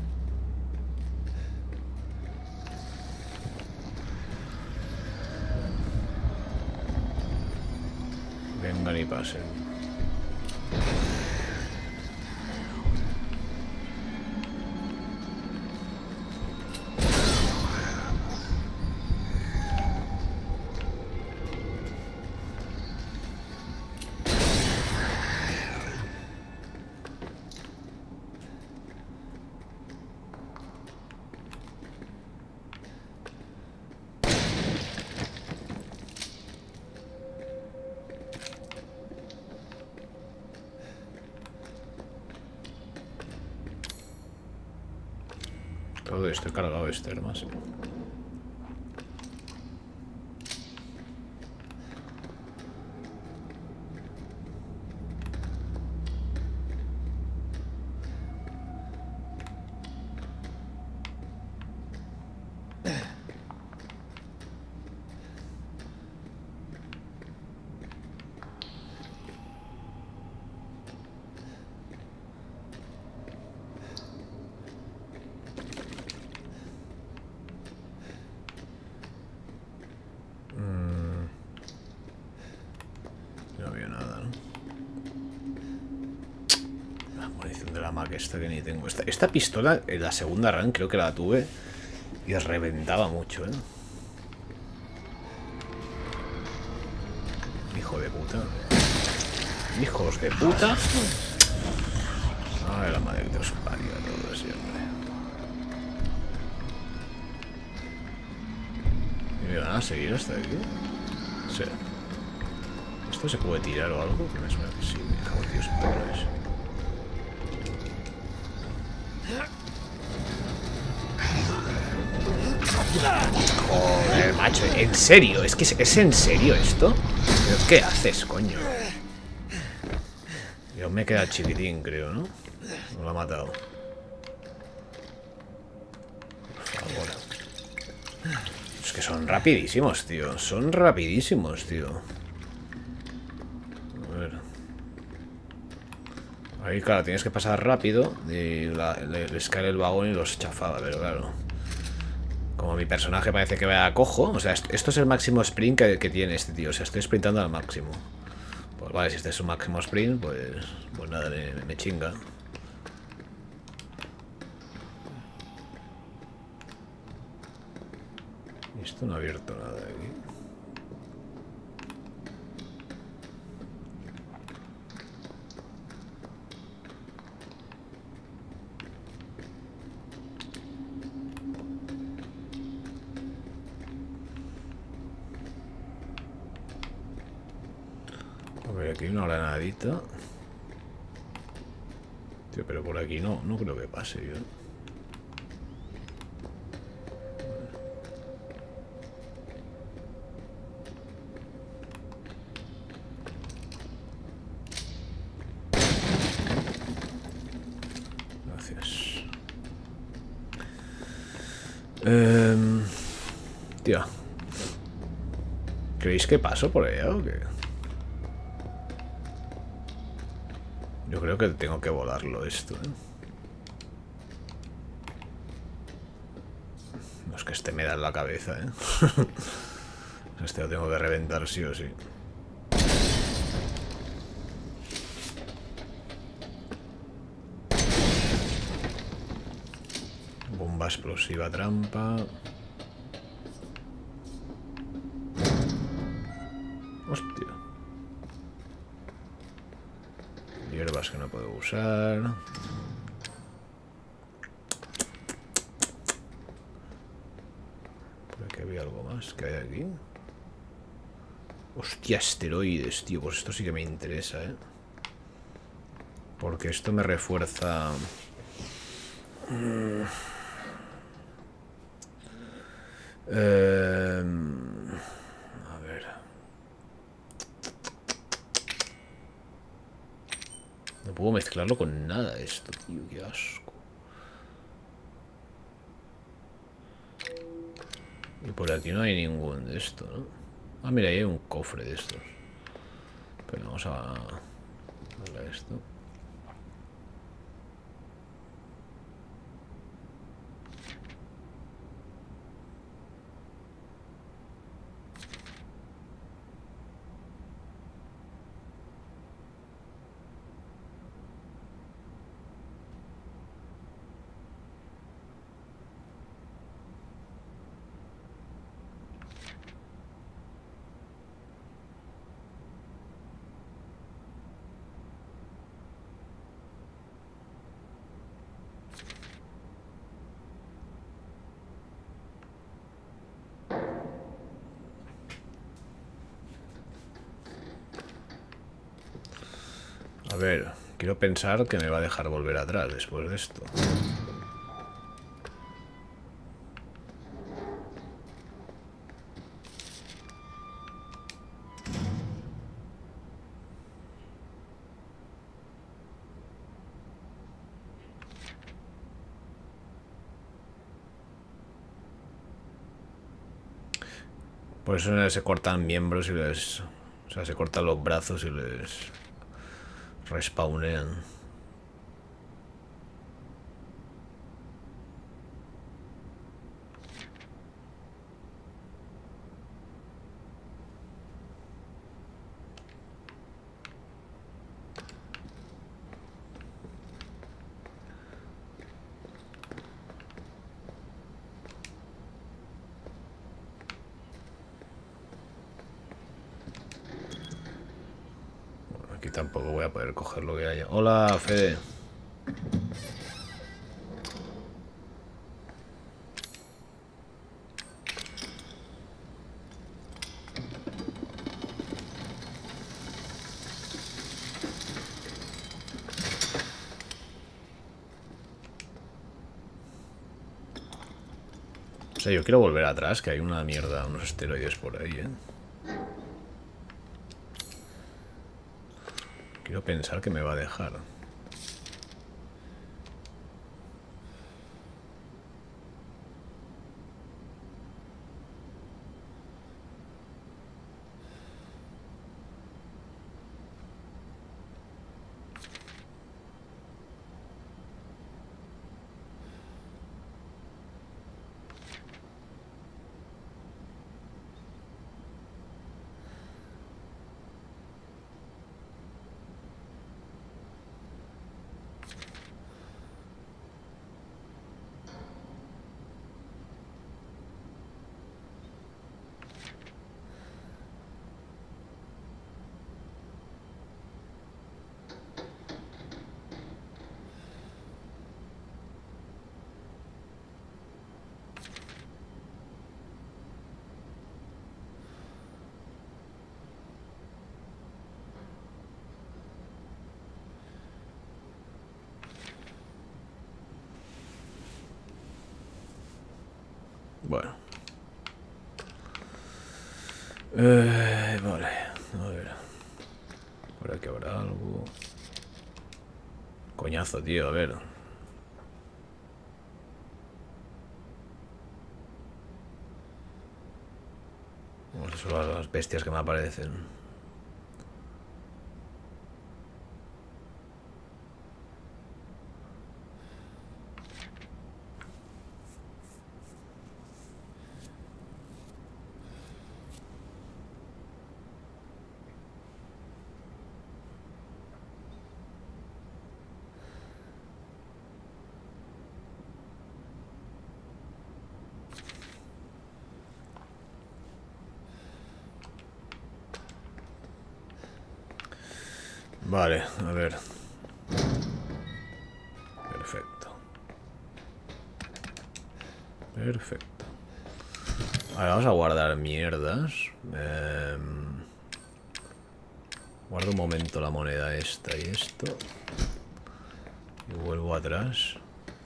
Vengan y pasen. Todo esto he cargado este armas. Esta que ni tengo. Esta, esta pistola en la segunda run creo que la tuve y reventaba mucho, ¿eh? Hijo de puta. Hijos de puta. Ay, la madre que te os parió todo siempre. ¿Y me van a seguir hasta aquí? Sí. ¿Esto se puede tirar o algo? Que me suena que sí. Me cago en Dios, perros. Joder, macho, ¿en serio? ¿Es que es, es en serio esto? ¿Pero qué haces, coño? Yo me queda chiquitín, creo, ¿no? No lo ha matado. Por favor. Es que son rapidísimos, tío. Son rapidísimos, tío. A ver. Ahí, claro, tienes que pasar rápido. Y la, le, les cae el vagón y los chafaba, pero claro. Como mi personaje parece que vaya a cojo. O sea, esto es el máximo sprint que, que tiene este tío. O sea, estoy sprintando al máximo. Pues vale, si este es su máximo sprint, pues, pues nada, me, me chinga. Y esto no ha abierto nada aquí. Aquí hay una granadita. Tío, pero por aquí no, no creo que pase yo. Gracias. Eh... Hostia. ¿Creéis que paso por allá o qué? Yo creo que tengo que volarlo esto, ¿eh? No es que este me da en la cabeza, ¿eh? Este lo tengo que reventar sí o sí. Bomba explosiva trampa. Hostia. Hierbas que no puedo usar. Por aquí había algo más que hay aquí. Hostia, esteroides, tío. Pues esto sí que me interesa, ¿eh? Porque esto me refuerza... Mm. Eh... A ver... No puedo mezclarlo con nada esto, tío. Qué asco. Y por aquí no hay ningún de esto, ¿no? Ah, mira, ahí hay un cofre de estos. Pero vamos a darle a esto. A ver, quiero pensar que me va a dejar volver atrás después de esto. Por eso se cortan miembros y les... O sea, se cortan los brazos y les... respawnean. Aquí tampoco voy a poder coger lo que haya. Hola, Fede. O sea, yo quiero volver atrás, que hay una mierda, unos esteroides por ahí, ¿eh? Quiero pensar que me va a dejar. Bueno. Eh, vale. A ver. Por aquí habrá algo. Coñazo, tío. A ver. Estas son las bestias que me aparecen. Vale, a ver. Perfecto. Perfecto. Vale, vamos a guardar mierdas. Eh, guardo un momento la moneda esta y esto. Y vuelvo atrás.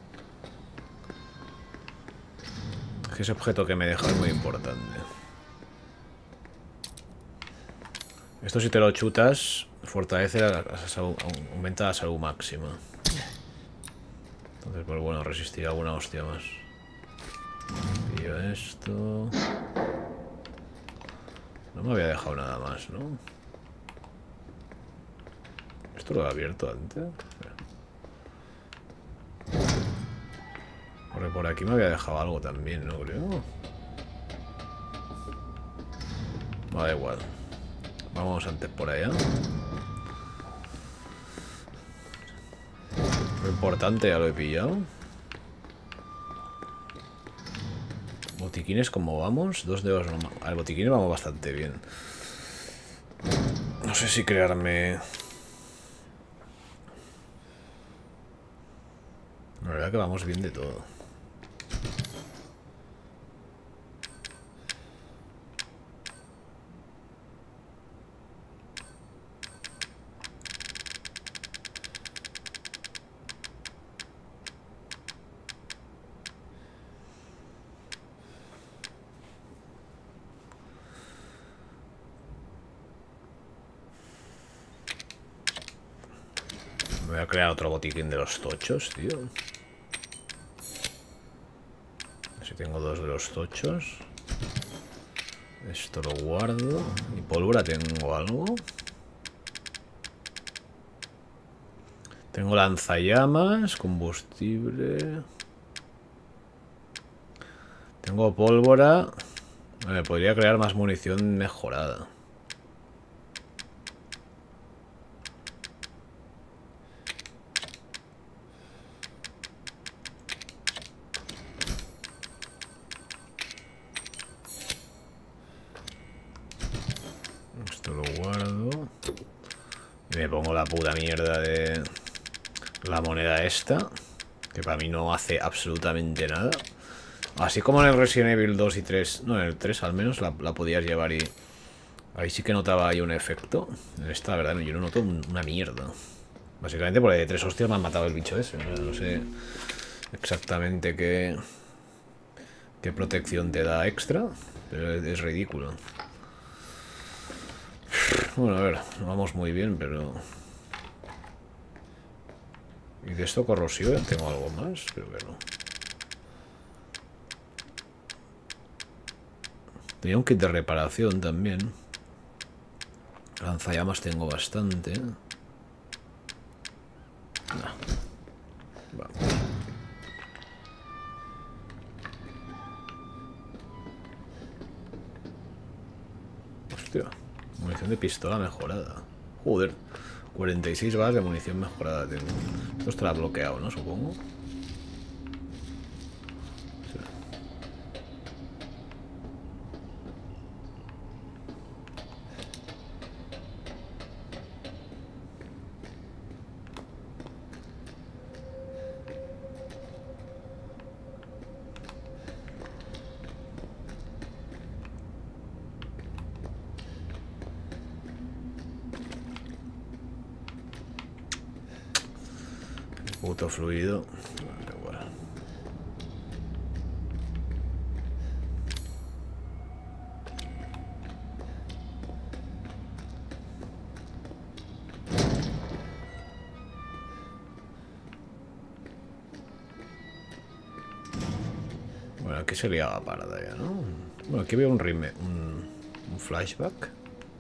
Es que ese objeto que me deja es muy importante. Esto si te lo chutas, fortalece la, la salud, aumenta la salud máxima. Entonces, pues bueno, resistirá alguna hostia más. Pillo esto. No me había dejado nada más, ¿no? ¿Esto lo he abierto antes? Porque por aquí me había dejado algo también, ¿no? Creo. No, da igual. Vamos antes por allá. Lo importante ya lo he pillado. Botiquines, ¿cómo vamos? Dos dedos nomás. Al botiquines vamos bastante bien. No sé si crearme... La verdad que vamos bien de todo. Me voy a crear otro botiquín de los tochos, tío. Si tengo dos de los tochos. Esto lo guardo. Y pólvora tengo algo. Tengo lanzallamas, combustible. Tengo pólvora. Vale, podría crear más munición mejorada. Esto lo guardo. Y me pongo la puta mierda de la moneda esta, que para mí no hace absolutamente nada. Así como en el Resident Evil dos y tres, no, en el tres al menos la, la podías llevar y ahí sí que notaba ahí un efecto. En esta, la verdad, yo no noto una mierda. Básicamente porque de tres hostias me han matado el bicho ese. No, no sé exactamente qué, qué protección te da extra, pero es, es ridículo. Bueno, a ver, no vamos muy bien, pero... ¿Y de esto corrosivo tengo algo más? Creo que no. Tenía un kit de reparación también. Lanzallamas tengo bastante. No. Vamos. Hostia. Munición de pistola mejorada. Joder. cuarenta y seis balas de munición mejorada tengo. Esto estará bloqueado, ¿no? Supongo. Sí. Puto fluido. Vale, igual. Bueno, aquí se liaba parada ya, ¿no? Bueno, aquí veo un rime, un, Un flashback.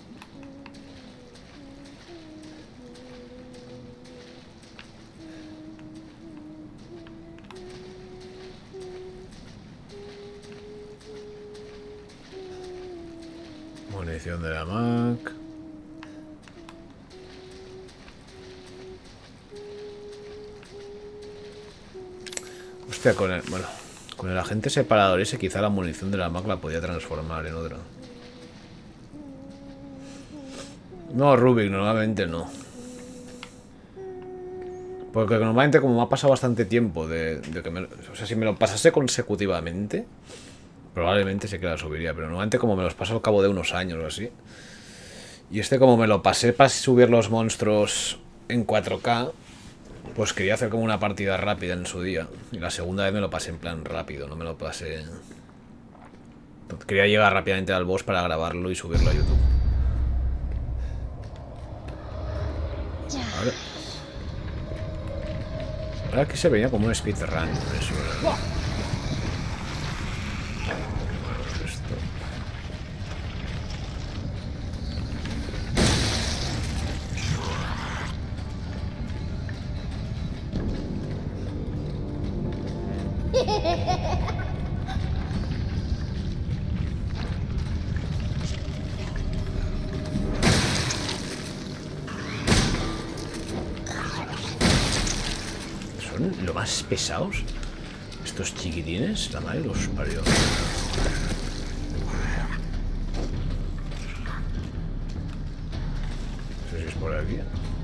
Munición de la Mac. Hostia, con el... Bueno, con el agente separador ese quizá la munición de la Mac la podía transformar en otra. No, Rubik, normalmente no. Porque normalmente como me ha pasado bastante tiempo de, de que me... O sea, si me lo pasase consecutivamente, probablemente sí que la subiría. Pero normalmente como me los paso al cabo de unos años o así. Y este como me lo pasé para subir los monstruos en cuatro K, pues quería hacer como una partida rápida en su día. Y la segunda vez me lo pasé en plan rápido, no me lo pasé... Quería llegar rápidamente al boss para grabarlo y subirlo a YouTube. Ahora, ahora que se veía como un speedrun. Eso era. Esto. Son lo más pesados estos chiquitines, la madre los parió. No sé si es por aquí.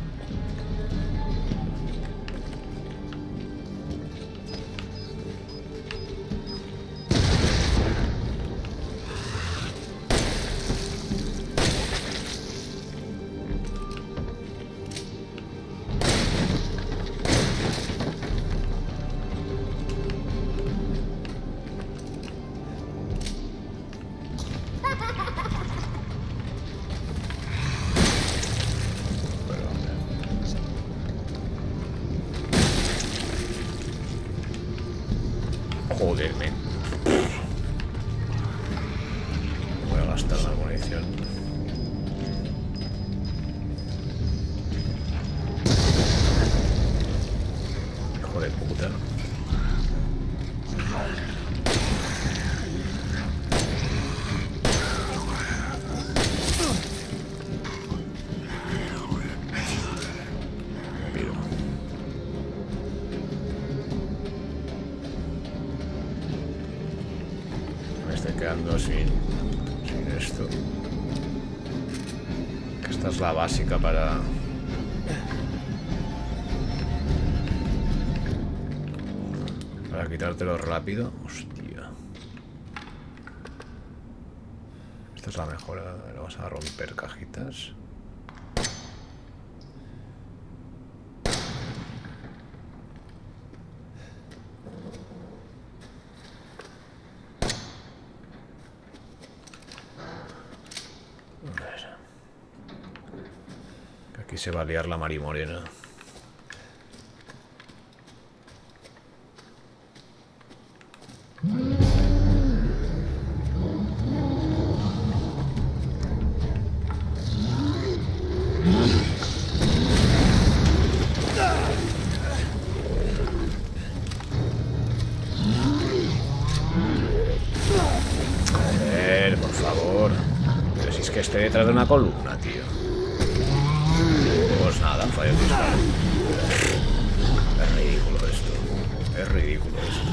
Joder, men. Voy a gastar la munición. Hijo de puta. Miro. Me estoy quedando sin, sin esto. Esta es la básica para... Para quitártelo rápido. Hostia. Esta es la mejora. Le vamos a romper cajitas. Aquí se va a liar la marimorena. Joder, por favor. Pero si es que estoy detrás de una columna, tío. Pues nada, fallo el disparo. Es ridículo esto. Es ridículo esto.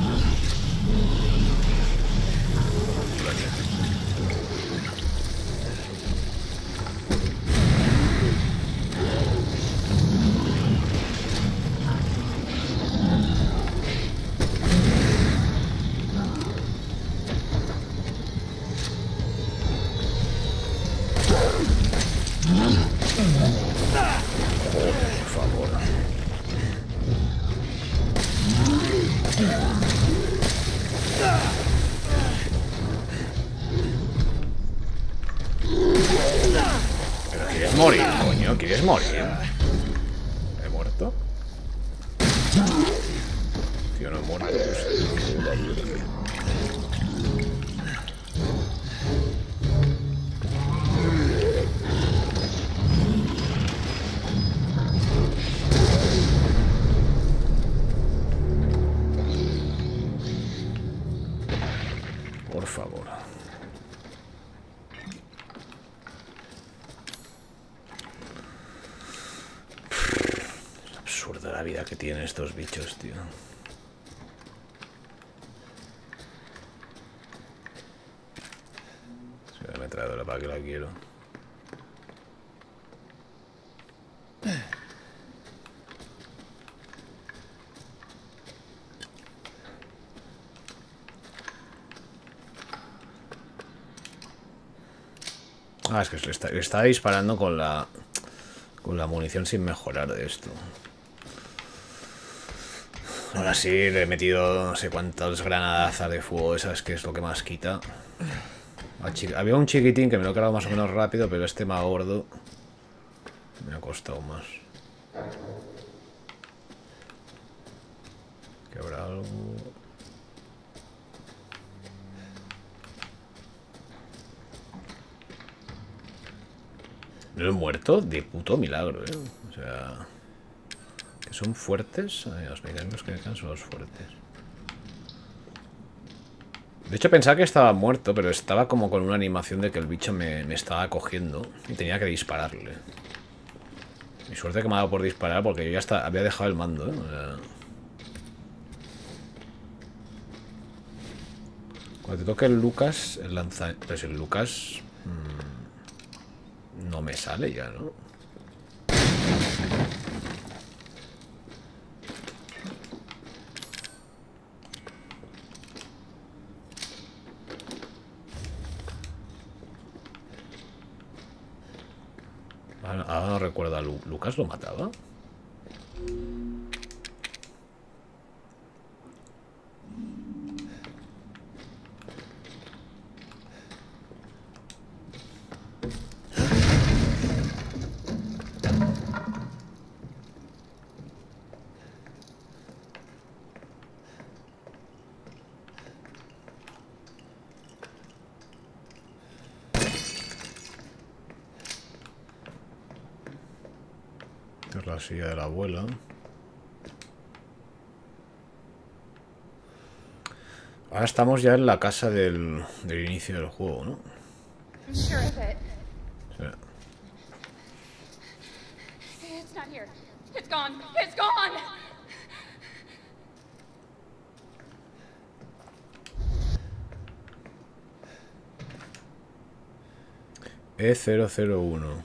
Pero quieres morir, coño, quieres morir. ¿He muerto? Tío, no he muerto. la vida que tienen estos bichos, tío. Sí, me he traído la para que la quiero. Ah, es que le está, le está disparando con la con la munición sin mejorar de esto. Ahora sí, le he metido no sé cuántas granadazas de fuego, esas que es lo que más quita. Había un chiquitín que me lo he cargado más o menos rápido, pero este más gordo me ha costado más. ¿Que habrá algo? No he muerto de puto milagro, ¿eh? O sea... Que son fuertes. Ay, los mecánicos que dejan son los fuertes. De hecho pensaba que estaba muerto, pero estaba como con una animación de que el bicho me, me estaba cogiendo y tenía que dispararle. Mi suerte que me ha dado por disparar porque yo ya hasta había dejado el mando, ¿eh? O sea... Cuando te toque el Lucas, el lanza... Pues el Lucas... Mmm, no me sale ya, ¿no? Ahora no recuerdo a Lu ¿Lucas lo mataba? Es la silla de la abuela. Ahora estamos ya en la casa del, del inicio del juego, ¿no? I'm sure of it. Sí. It's not here. It's gone. It's gone. E cero cero uno.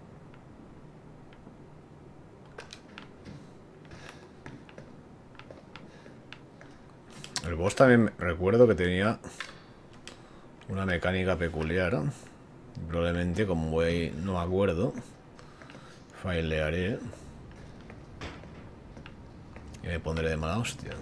El boss también recuerdo que tenía una mecánica peculiar. Probablemente, como voy, no me acuerdo, failearé y me pondré de mala hostia.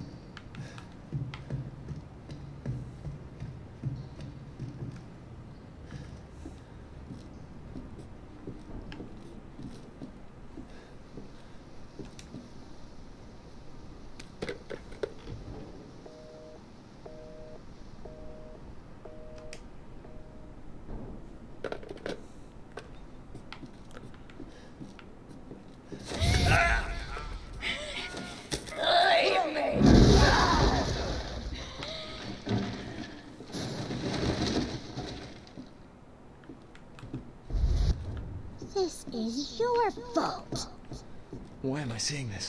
This is your fault. Why am I seeing this?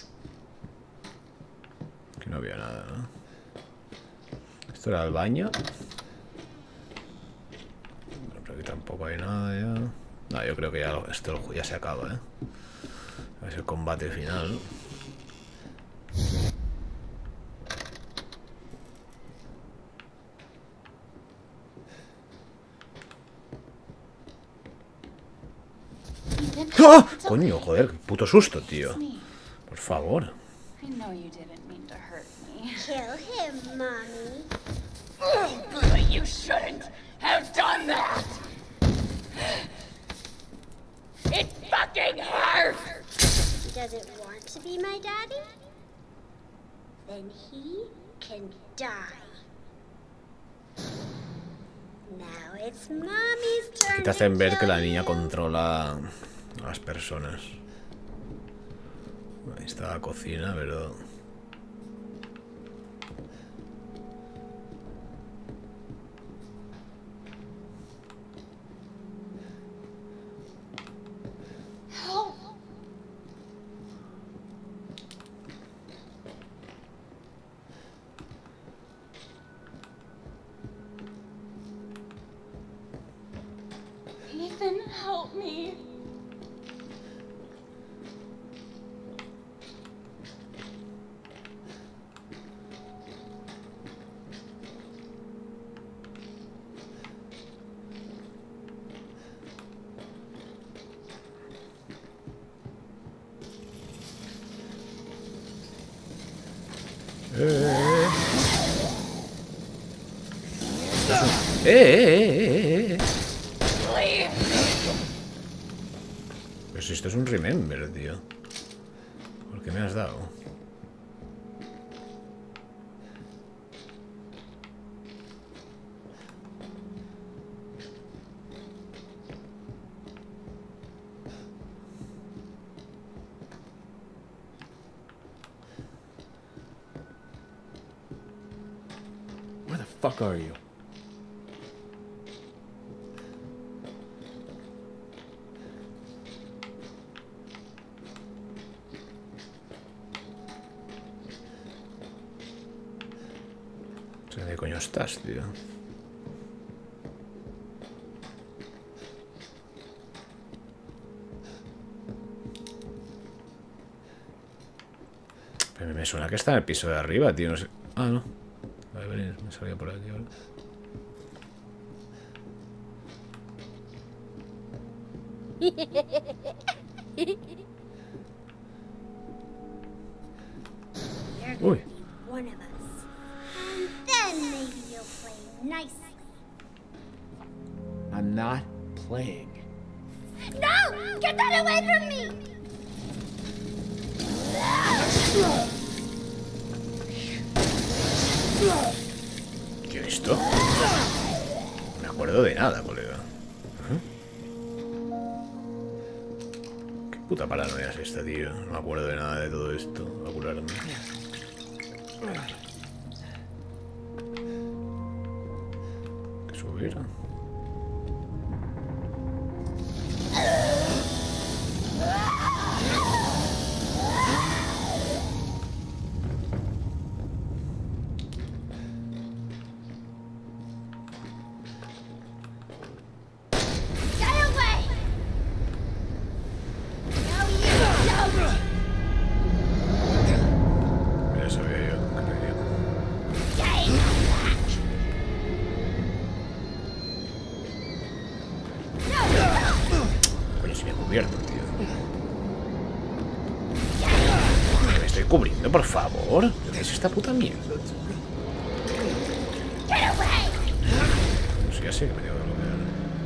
Que no había nada, ¿no? Esto era el baño. Pero aquí tampoco hay nada ya. No, yo creo que ya lo, esto ya se acaba, ¿eh? Es el combate final, ¿no? ¡Ah! Coño, joder, qué puto susto, tío. Por favor. I know you didn't mean to hurt me. Kill him, Mommy. But you shouldn't have done that. It fucking hurts. He doesn't want to be my daddy? Then he can die. Now it's Mommy's turn. Aquí te hacen ver que la niña controla a las personas. Ahí está la cocina, pero... me. Eh, eh, eh, eh, eh. Pero si esto es un remember, tío. ¿Por qué me has dado? Where the fuck are you? ¿Dónde coño estás, tío? Pero me suena que está en el piso de arriba, tío. No sé. Ah, no. Vale, vale, me salía por aquí ahora. Uy. One of us. And then maybe you'll play nicely. I'm not playing. No! Get that away from me! ¿Qué he visto? No me acuerdo de nada, colega. ¿Eh? ¿Qué puta paranoia es esta, tío? No me acuerdo de nada de todo esto. Voy a curarme. ¿Qué subir? Get away! No, you don't! Ya sabía yo que me Stay back! Coño, si me he cubierto, tío. Me estoy cubriendo, por favor. ¿Qué es esta puta mierda? Get away! No sé, ya sé que me tengo que bloquear.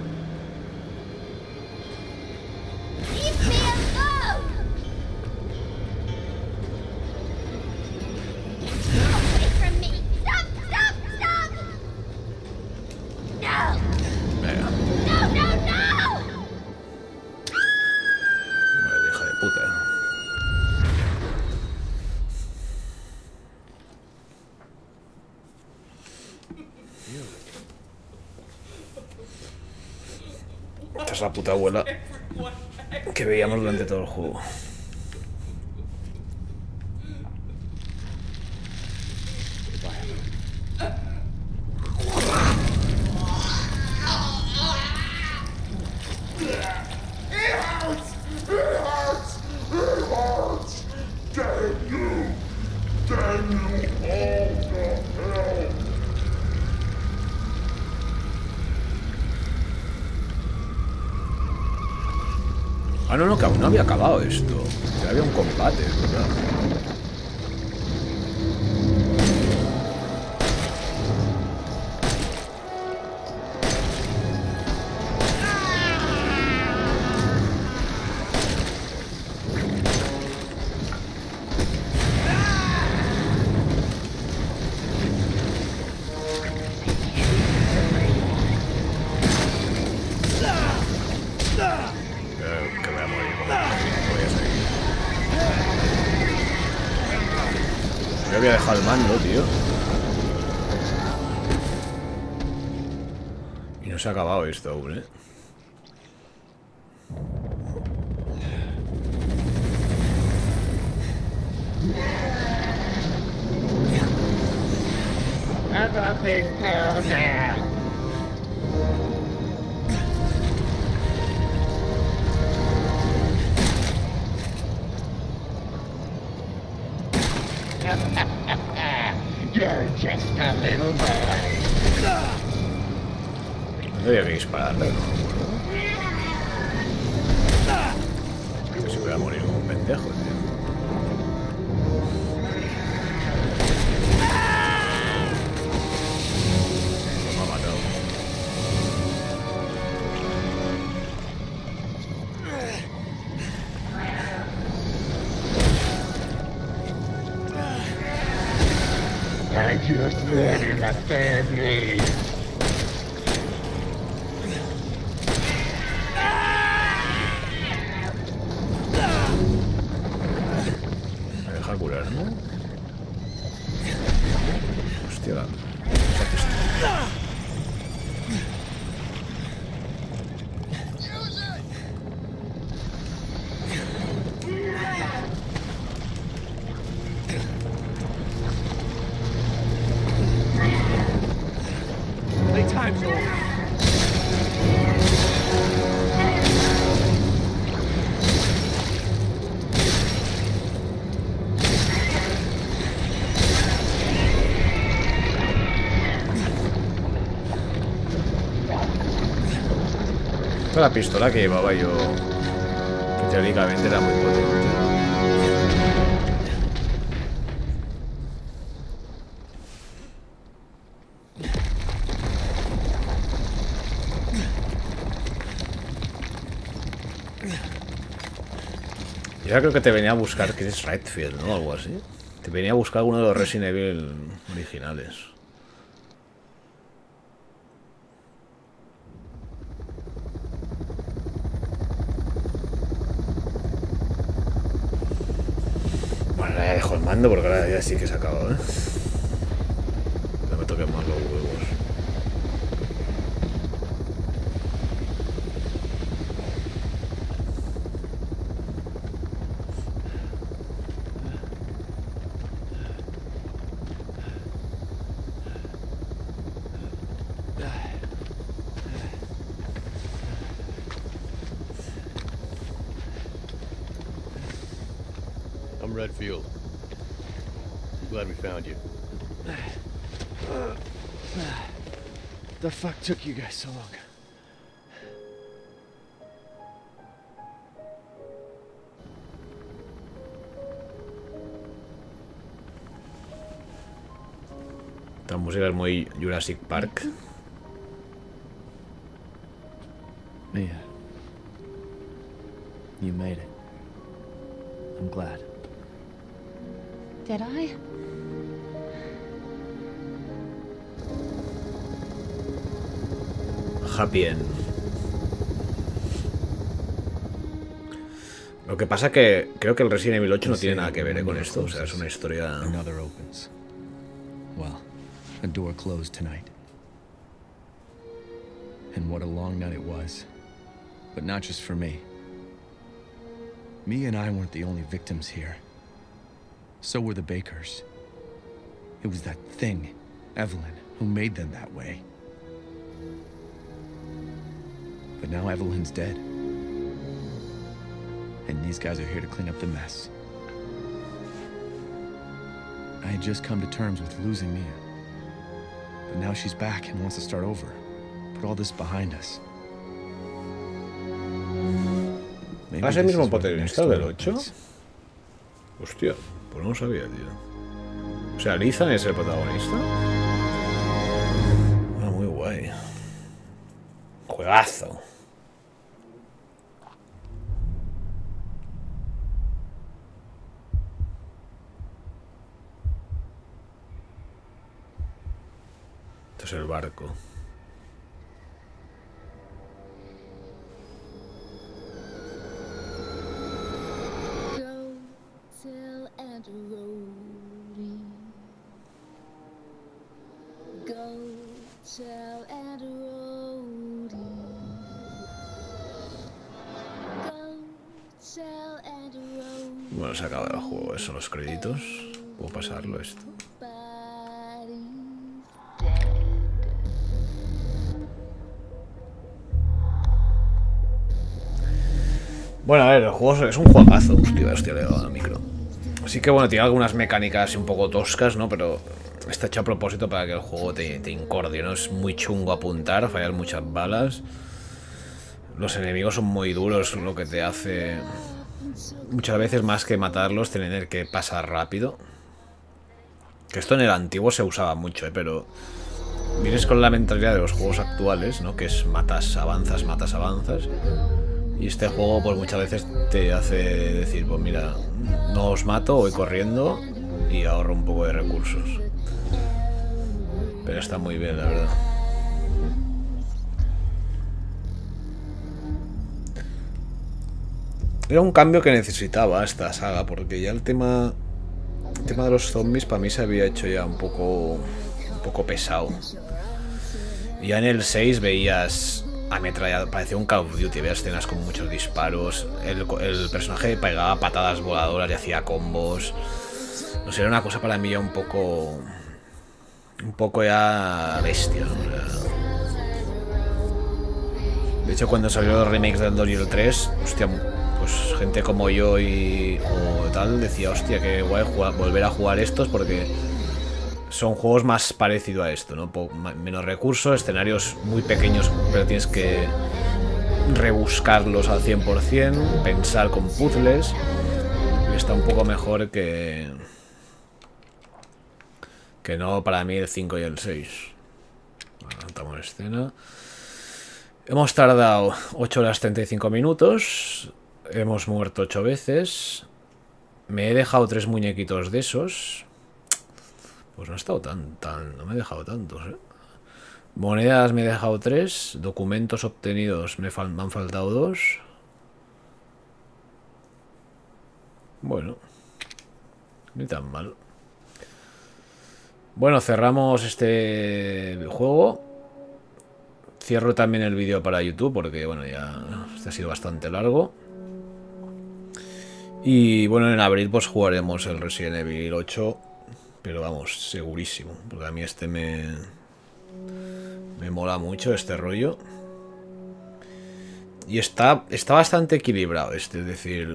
Leave me alone! Away from me! Stop! Stop! Stop! No! Venga. No! No! No! Vale, hija de puta. Esta es la puta abuela que veíamos durante todo el juego. Ah, no, no, que aún no había acabado esto. Que había un combate, ¿verdad? Creo que voy a morir como voy a seguir. Yo había dejado el mando, tío. Y no se ha acabado esto aún, ¿eh? No había que dispararle, no. Que se voy a morir como un pendejo, tío. Me ha matado. I just wanted a family. Me deja curar, ¿no? Hostia. Playtime's over. Esta la pistola que llevaba yo, que teóricamente era muy potente. Yo creo que te venía a buscar, que es Redfield, ¿no? Algo así. Te venía a buscar alguno de los Resident Evil originales. Bueno, ya dejo el mando porque ahora ya sí que se ha acabado, ¿eh? No me toquen más los huevos. I'm Redfield. Glad we found you. The fuck took you guys so long? Esta música es muy Jurassic Park. Mia, you made it. I'm glad. Did I? Happy End. Lo que pasa que creo que el Resident Evil ocho no tiene nada que ver eh, con esto. O sea, es una historia... Another opens. Well, a door closed tonight. And what a long night it was. But not just for me. Mia and I weren't the only victims here. So were the Bakers. It was that thing, Evelyn, who made them that way. But now Evelyn's dead. And these guys are here to clean up the mess. I had just come to terms with losing Mia. But now she's back and wants to start over. Put all this behind us. Maybe ¿Es el this mismo is where the next protagonista del story ocho? opens. Hostia, pues no lo sabía, tío. O sea, Ethan es el protagonista. Ah, muy guay. Juegazo. Esto es el barco. Bueno, se acaba el juego, esos son los créditos. ¿Puedo pasarlo esto? Bueno, a ver, el juego es un juegazo. Hostia, hostia, le he dado al micro. Así que bueno, tiene algunas mecánicas un poco toscas, ¿no? Pero está hecho a propósito para que el juego te, te incordie, ¿no? Es muy chungo apuntar, fallar muchas balas. Los enemigos son muy duros, lo que te hace muchas veces más que matarlos tener que pasar rápido. Que esto en el antiguo se usaba mucho, ¿eh? Pero vienes con la mentalidad de los juegos actuales, ¿no? Que es matas, avanzas, matas, avanzas. Y este juego pues muchas veces te hace decir, pues mira, no os mato, voy corriendo y ahorro un poco de recursos. Pero está muy bien, la verdad. Era un cambio que necesitaba esta saga, porque ya el tema, el tema de los zombies para mí se había hecho ya un poco, un poco pesado. Ya en el seis veías ametrallado, parecía un Call of Duty, veías escenas con muchos disparos, el, el personaje pegaba patadas voladoras y hacía combos. No sé, era una cosa para mí ya un poco, un poco ya bestia, ¿no? O sea, de hecho, cuando salieron los remakes del dos y el tres, hostia, pues gente como yo y o tal decía, hostia, que guay jugar, volver a jugar estos porque son juegos más parecidos a esto, ¿no? Menos recursos, escenarios muy pequeños, pero tienes que rebuscarlos al cien por cien, pensar con puzzles. Y está un poco mejor que que no para mí el cinco y el seis. Bueno, estamos en escena. Hemos tardado ocho horas treinta y cinco minutos. Hemos muerto ocho veces. Me he dejado tres muñequitos de esos. Pues no he estado tan, tan... No me he dejado tantos, ¿eh? Monedas me he dejado tres. Documentos obtenidos me, fal me han faltado dos. Bueno. Ni tan mal. Bueno, cerramos este juego. Cierro también el vídeo para YouTube porque, bueno, ya este ha sido bastante largo. Y bueno, en abril pues jugaremos el Resident Evil ocho. Pero vamos, segurísimo. Porque a mí este me... Me mola mucho este rollo. Y está, está bastante equilibrado este. Es decir,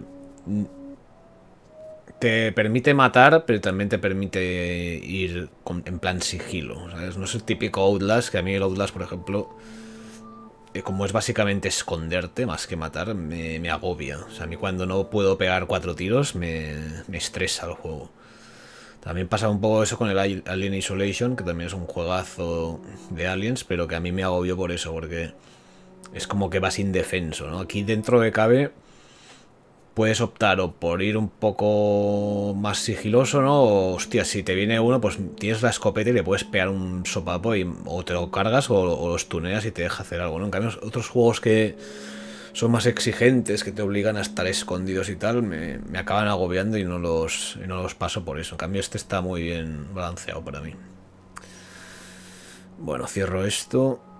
te permite matar, pero también te permite ir con, en plan sigilo, ¿sabes? No es el típico Outlast, que a mí el Outlast, por ejemplo, como es básicamente esconderte más que matar, me, me agobia. O sea, a mí cuando no puedo pegar cuatro tiros me, me estresa el juego. También pasa un poco eso con el Alien Isolation, que también es un juegazo de aliens, pero que a mí me agobió por eso, porque es como que vas indefenso, ¿no? Aquí dentro de cabe puedes optar o por ir un poco más sigiloso, ¿no? O, hostia, si te viene uno, pues tienes la escopeta y le puedes pegar un sopapo y o te lo cargas o, o los tuneas y te deja hacer algo, ¿no? En cambio, otros juegos que son más exigentes, que te obligan a estar escondidos y tal, me, me acaban agobiando y no, los, y no los paso por eso. En cambio, este está muy bien balanceado para mí. Bueno, cierro esto.